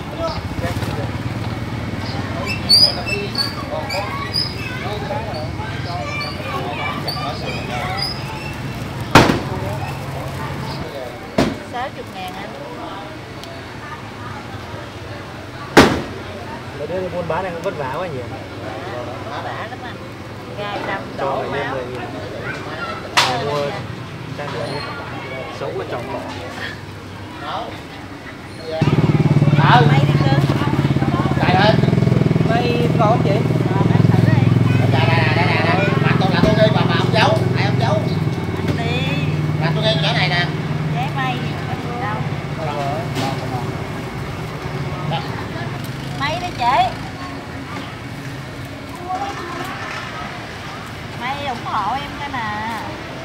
Speaker 2: Sáu chục ngàn anh.
Speaker 7: Mấy đứa buôn bán này vất vả quá nhỉ?
Speaker 2: Vất vả lắm anh. Gai đâm đổ máu.
Speaker 7: Mua trang điểm xấu ở trong bỏ.
Speaker 2: Mấy đi cơ.
Speaker 8: Chạy thôi.
Speaker 1: Mày còn không chị?
Speaker 8: Đây nè, đây nè, đây. Mặt tôi là tôi đi mà mà ông giấu, ai ông giấu?
Speaker 2: Anh đi.
Speaker 8: Là tôi nghe cái này nè.
Speaker 2: Giấy may đâu. May đi chị. May ủng hộ em cái nè.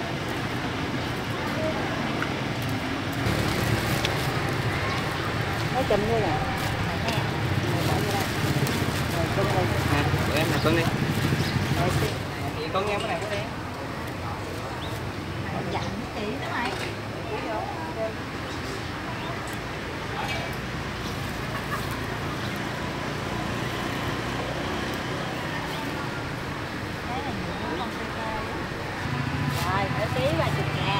Speaker 2: Mấy chùm như nè.
Speaker 7: À, em là con đi.
Speaker 1: Chị con nghe cái này có đi.
Speaker 2: Dặn chị đó mày. Cái này nhiều con tê tê. Rồi, mỗi ký ba chục ngàn.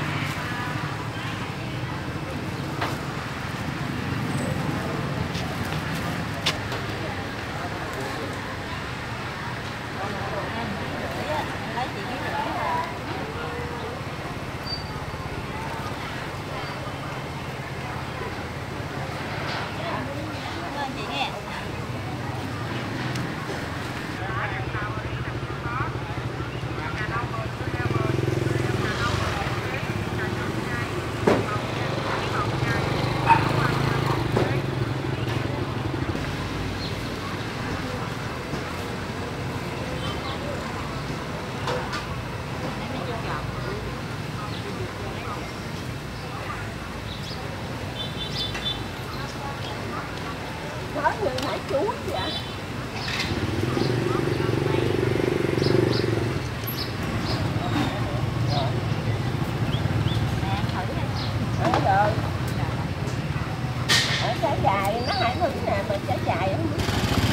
Speaker 2: Lấy chị cái rưỡi là cảm ơn chị nghe. Có người hỏi chú vậy? Ở rồi. Ở trái dài nó hai mươi nè mà trái dài không biết.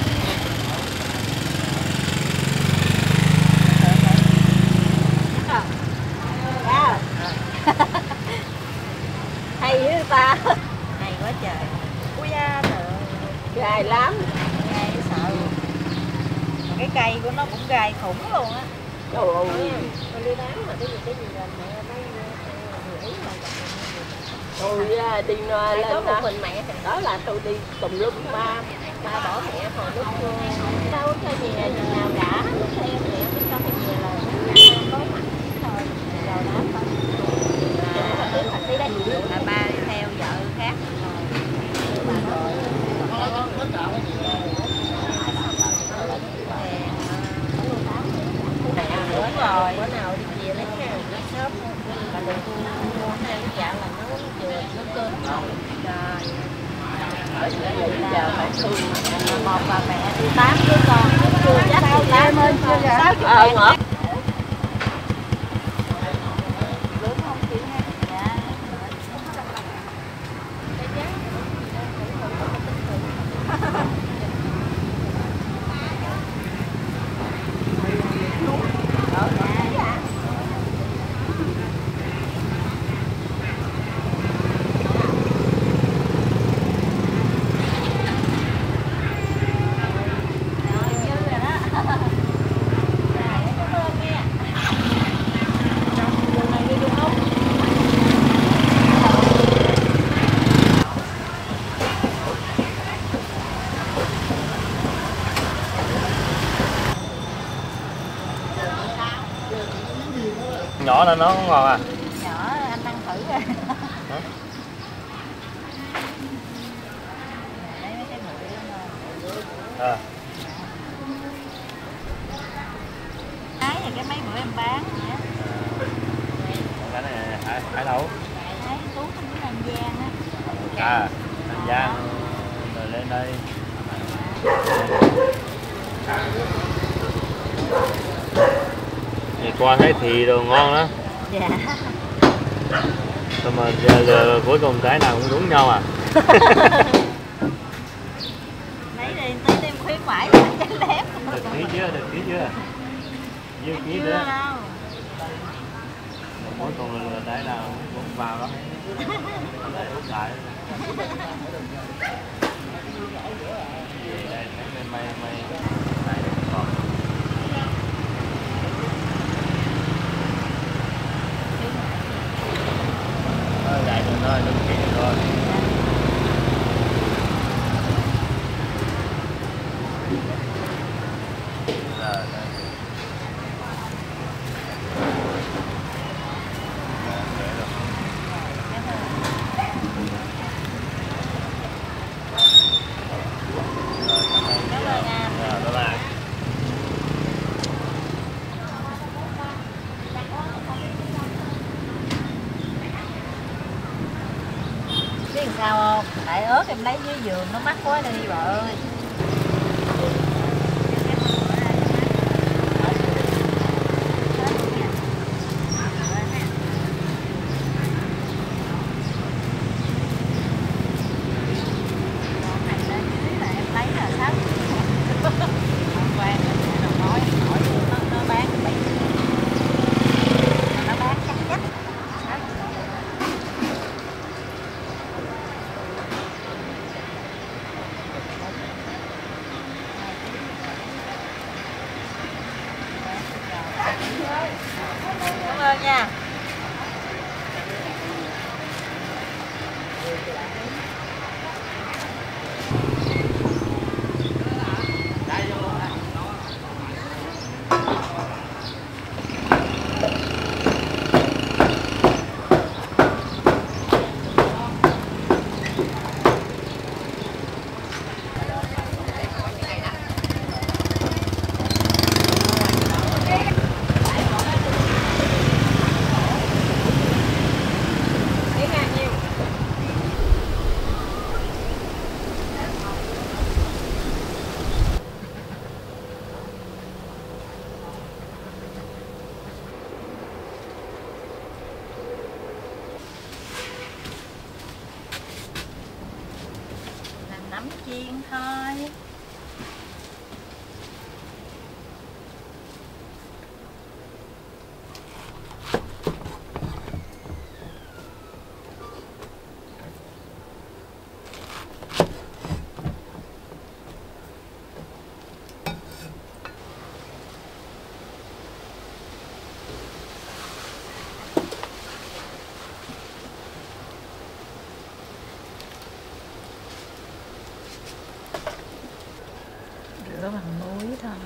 Speaker 2: À. Hay với ta. Hay quá trời. Ui da trời. Gai lắm. Gai sợ. Mà cái cây của nó cũng gai khủng luôn á. Trời ơi. Con đi đám mà cái gì cái gì là mẹ thấy người ấy mà. Tôi đi lên có một mình mẹ đó là tôi đi tùm lum ba ba bỏ mẹ hồi lúc đâu có gì nào đã lúc theo mẹ biết con gì là có mặt thôi rồi đó thôi là ba đi theo vợ khác đúng rồi bữa nào đi về lấy cái nó sớm mà đừng mua cái dạng là nó vừa nó cơm trời ở giờ phải thương một bà mẹ đi tám đứa con chưa chắc đi tám ơi sáu chục ngàn đúng không chị ha dạ
Speaker 7: nhỏ nên nó không ngon à?
Speaker 2: Nhỏ anh ăn thử rồi.
Speaker 7: Hả?
Speaker 2: Lấy mấy cái mũi đó ngon.
Speaker 7: À.
Speaker 2: Cái này cái mấy bữa em bán vậy á.
Speaker 7: Cái này hải, hải đâu?
Speaker 2: Thấy Tú trong cái An Giang á.
Speaker 7: À, An Giang rồi lên đây. Thì qua thấy thì đồ ngon đó.
Speaker 2: Dạ.
Speaker 7: Thôi mà giờ, giờ cuối cùng cái nào cũng đúng nhau à.
Speaker 2: Lấy đi tới đêm khuyến mãi cho lép.
Speaker 7: Được ký chưa, được ký chưa? Dư ký
Speaker 2: Chưa
Speaker 7: nữa.
Speaker 2: đâu.
Speaker 7: Cuối cùng là cái nào cũng vào đó. Để hút lại. Đây, mấy mày mày này còn. Thôi lại rồi thôi, đừng kìa rồi. Rồi, đây.
Speaker 2: Biết làm sao không? Tại ớt em lấy dưới vườn nó mắc quá đi bà ơi. Cảm ơn nha. Nấm chiên thôi. Rửa bằng muối thôi.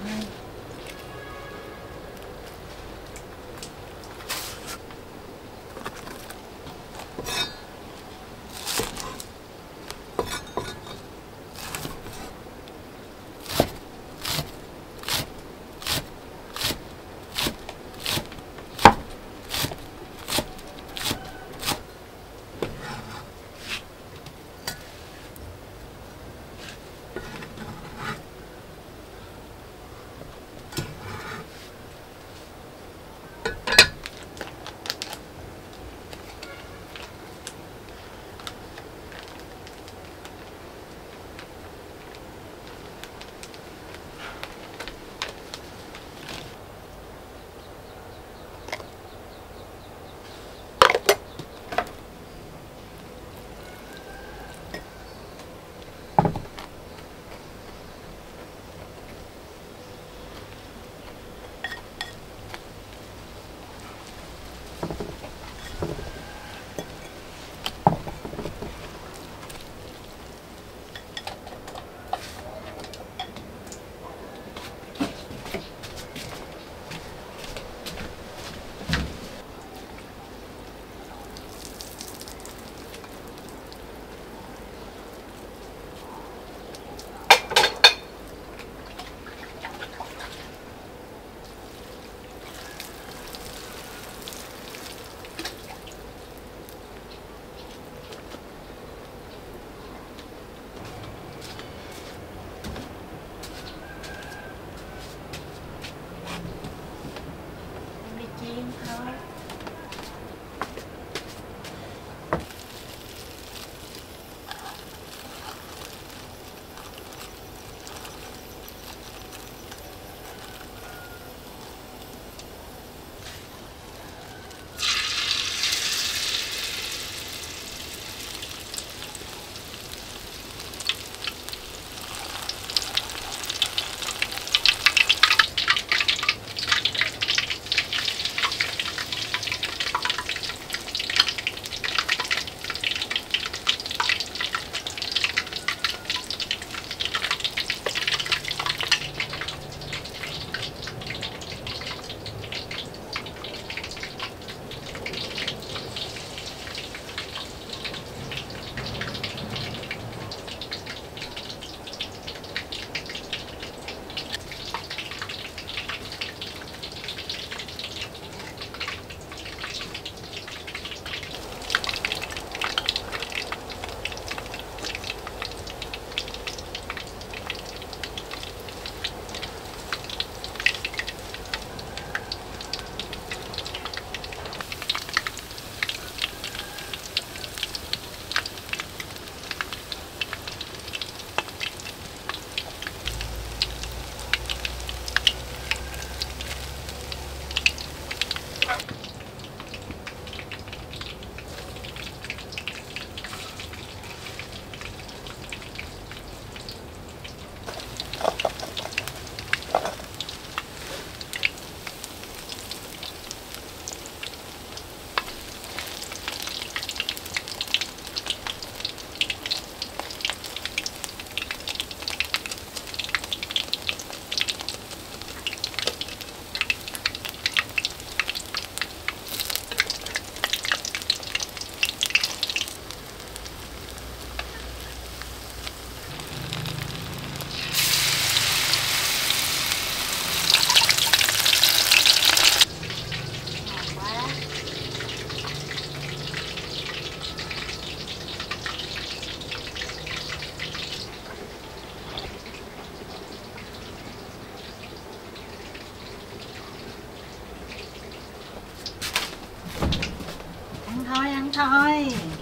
Speaker 1: thôi.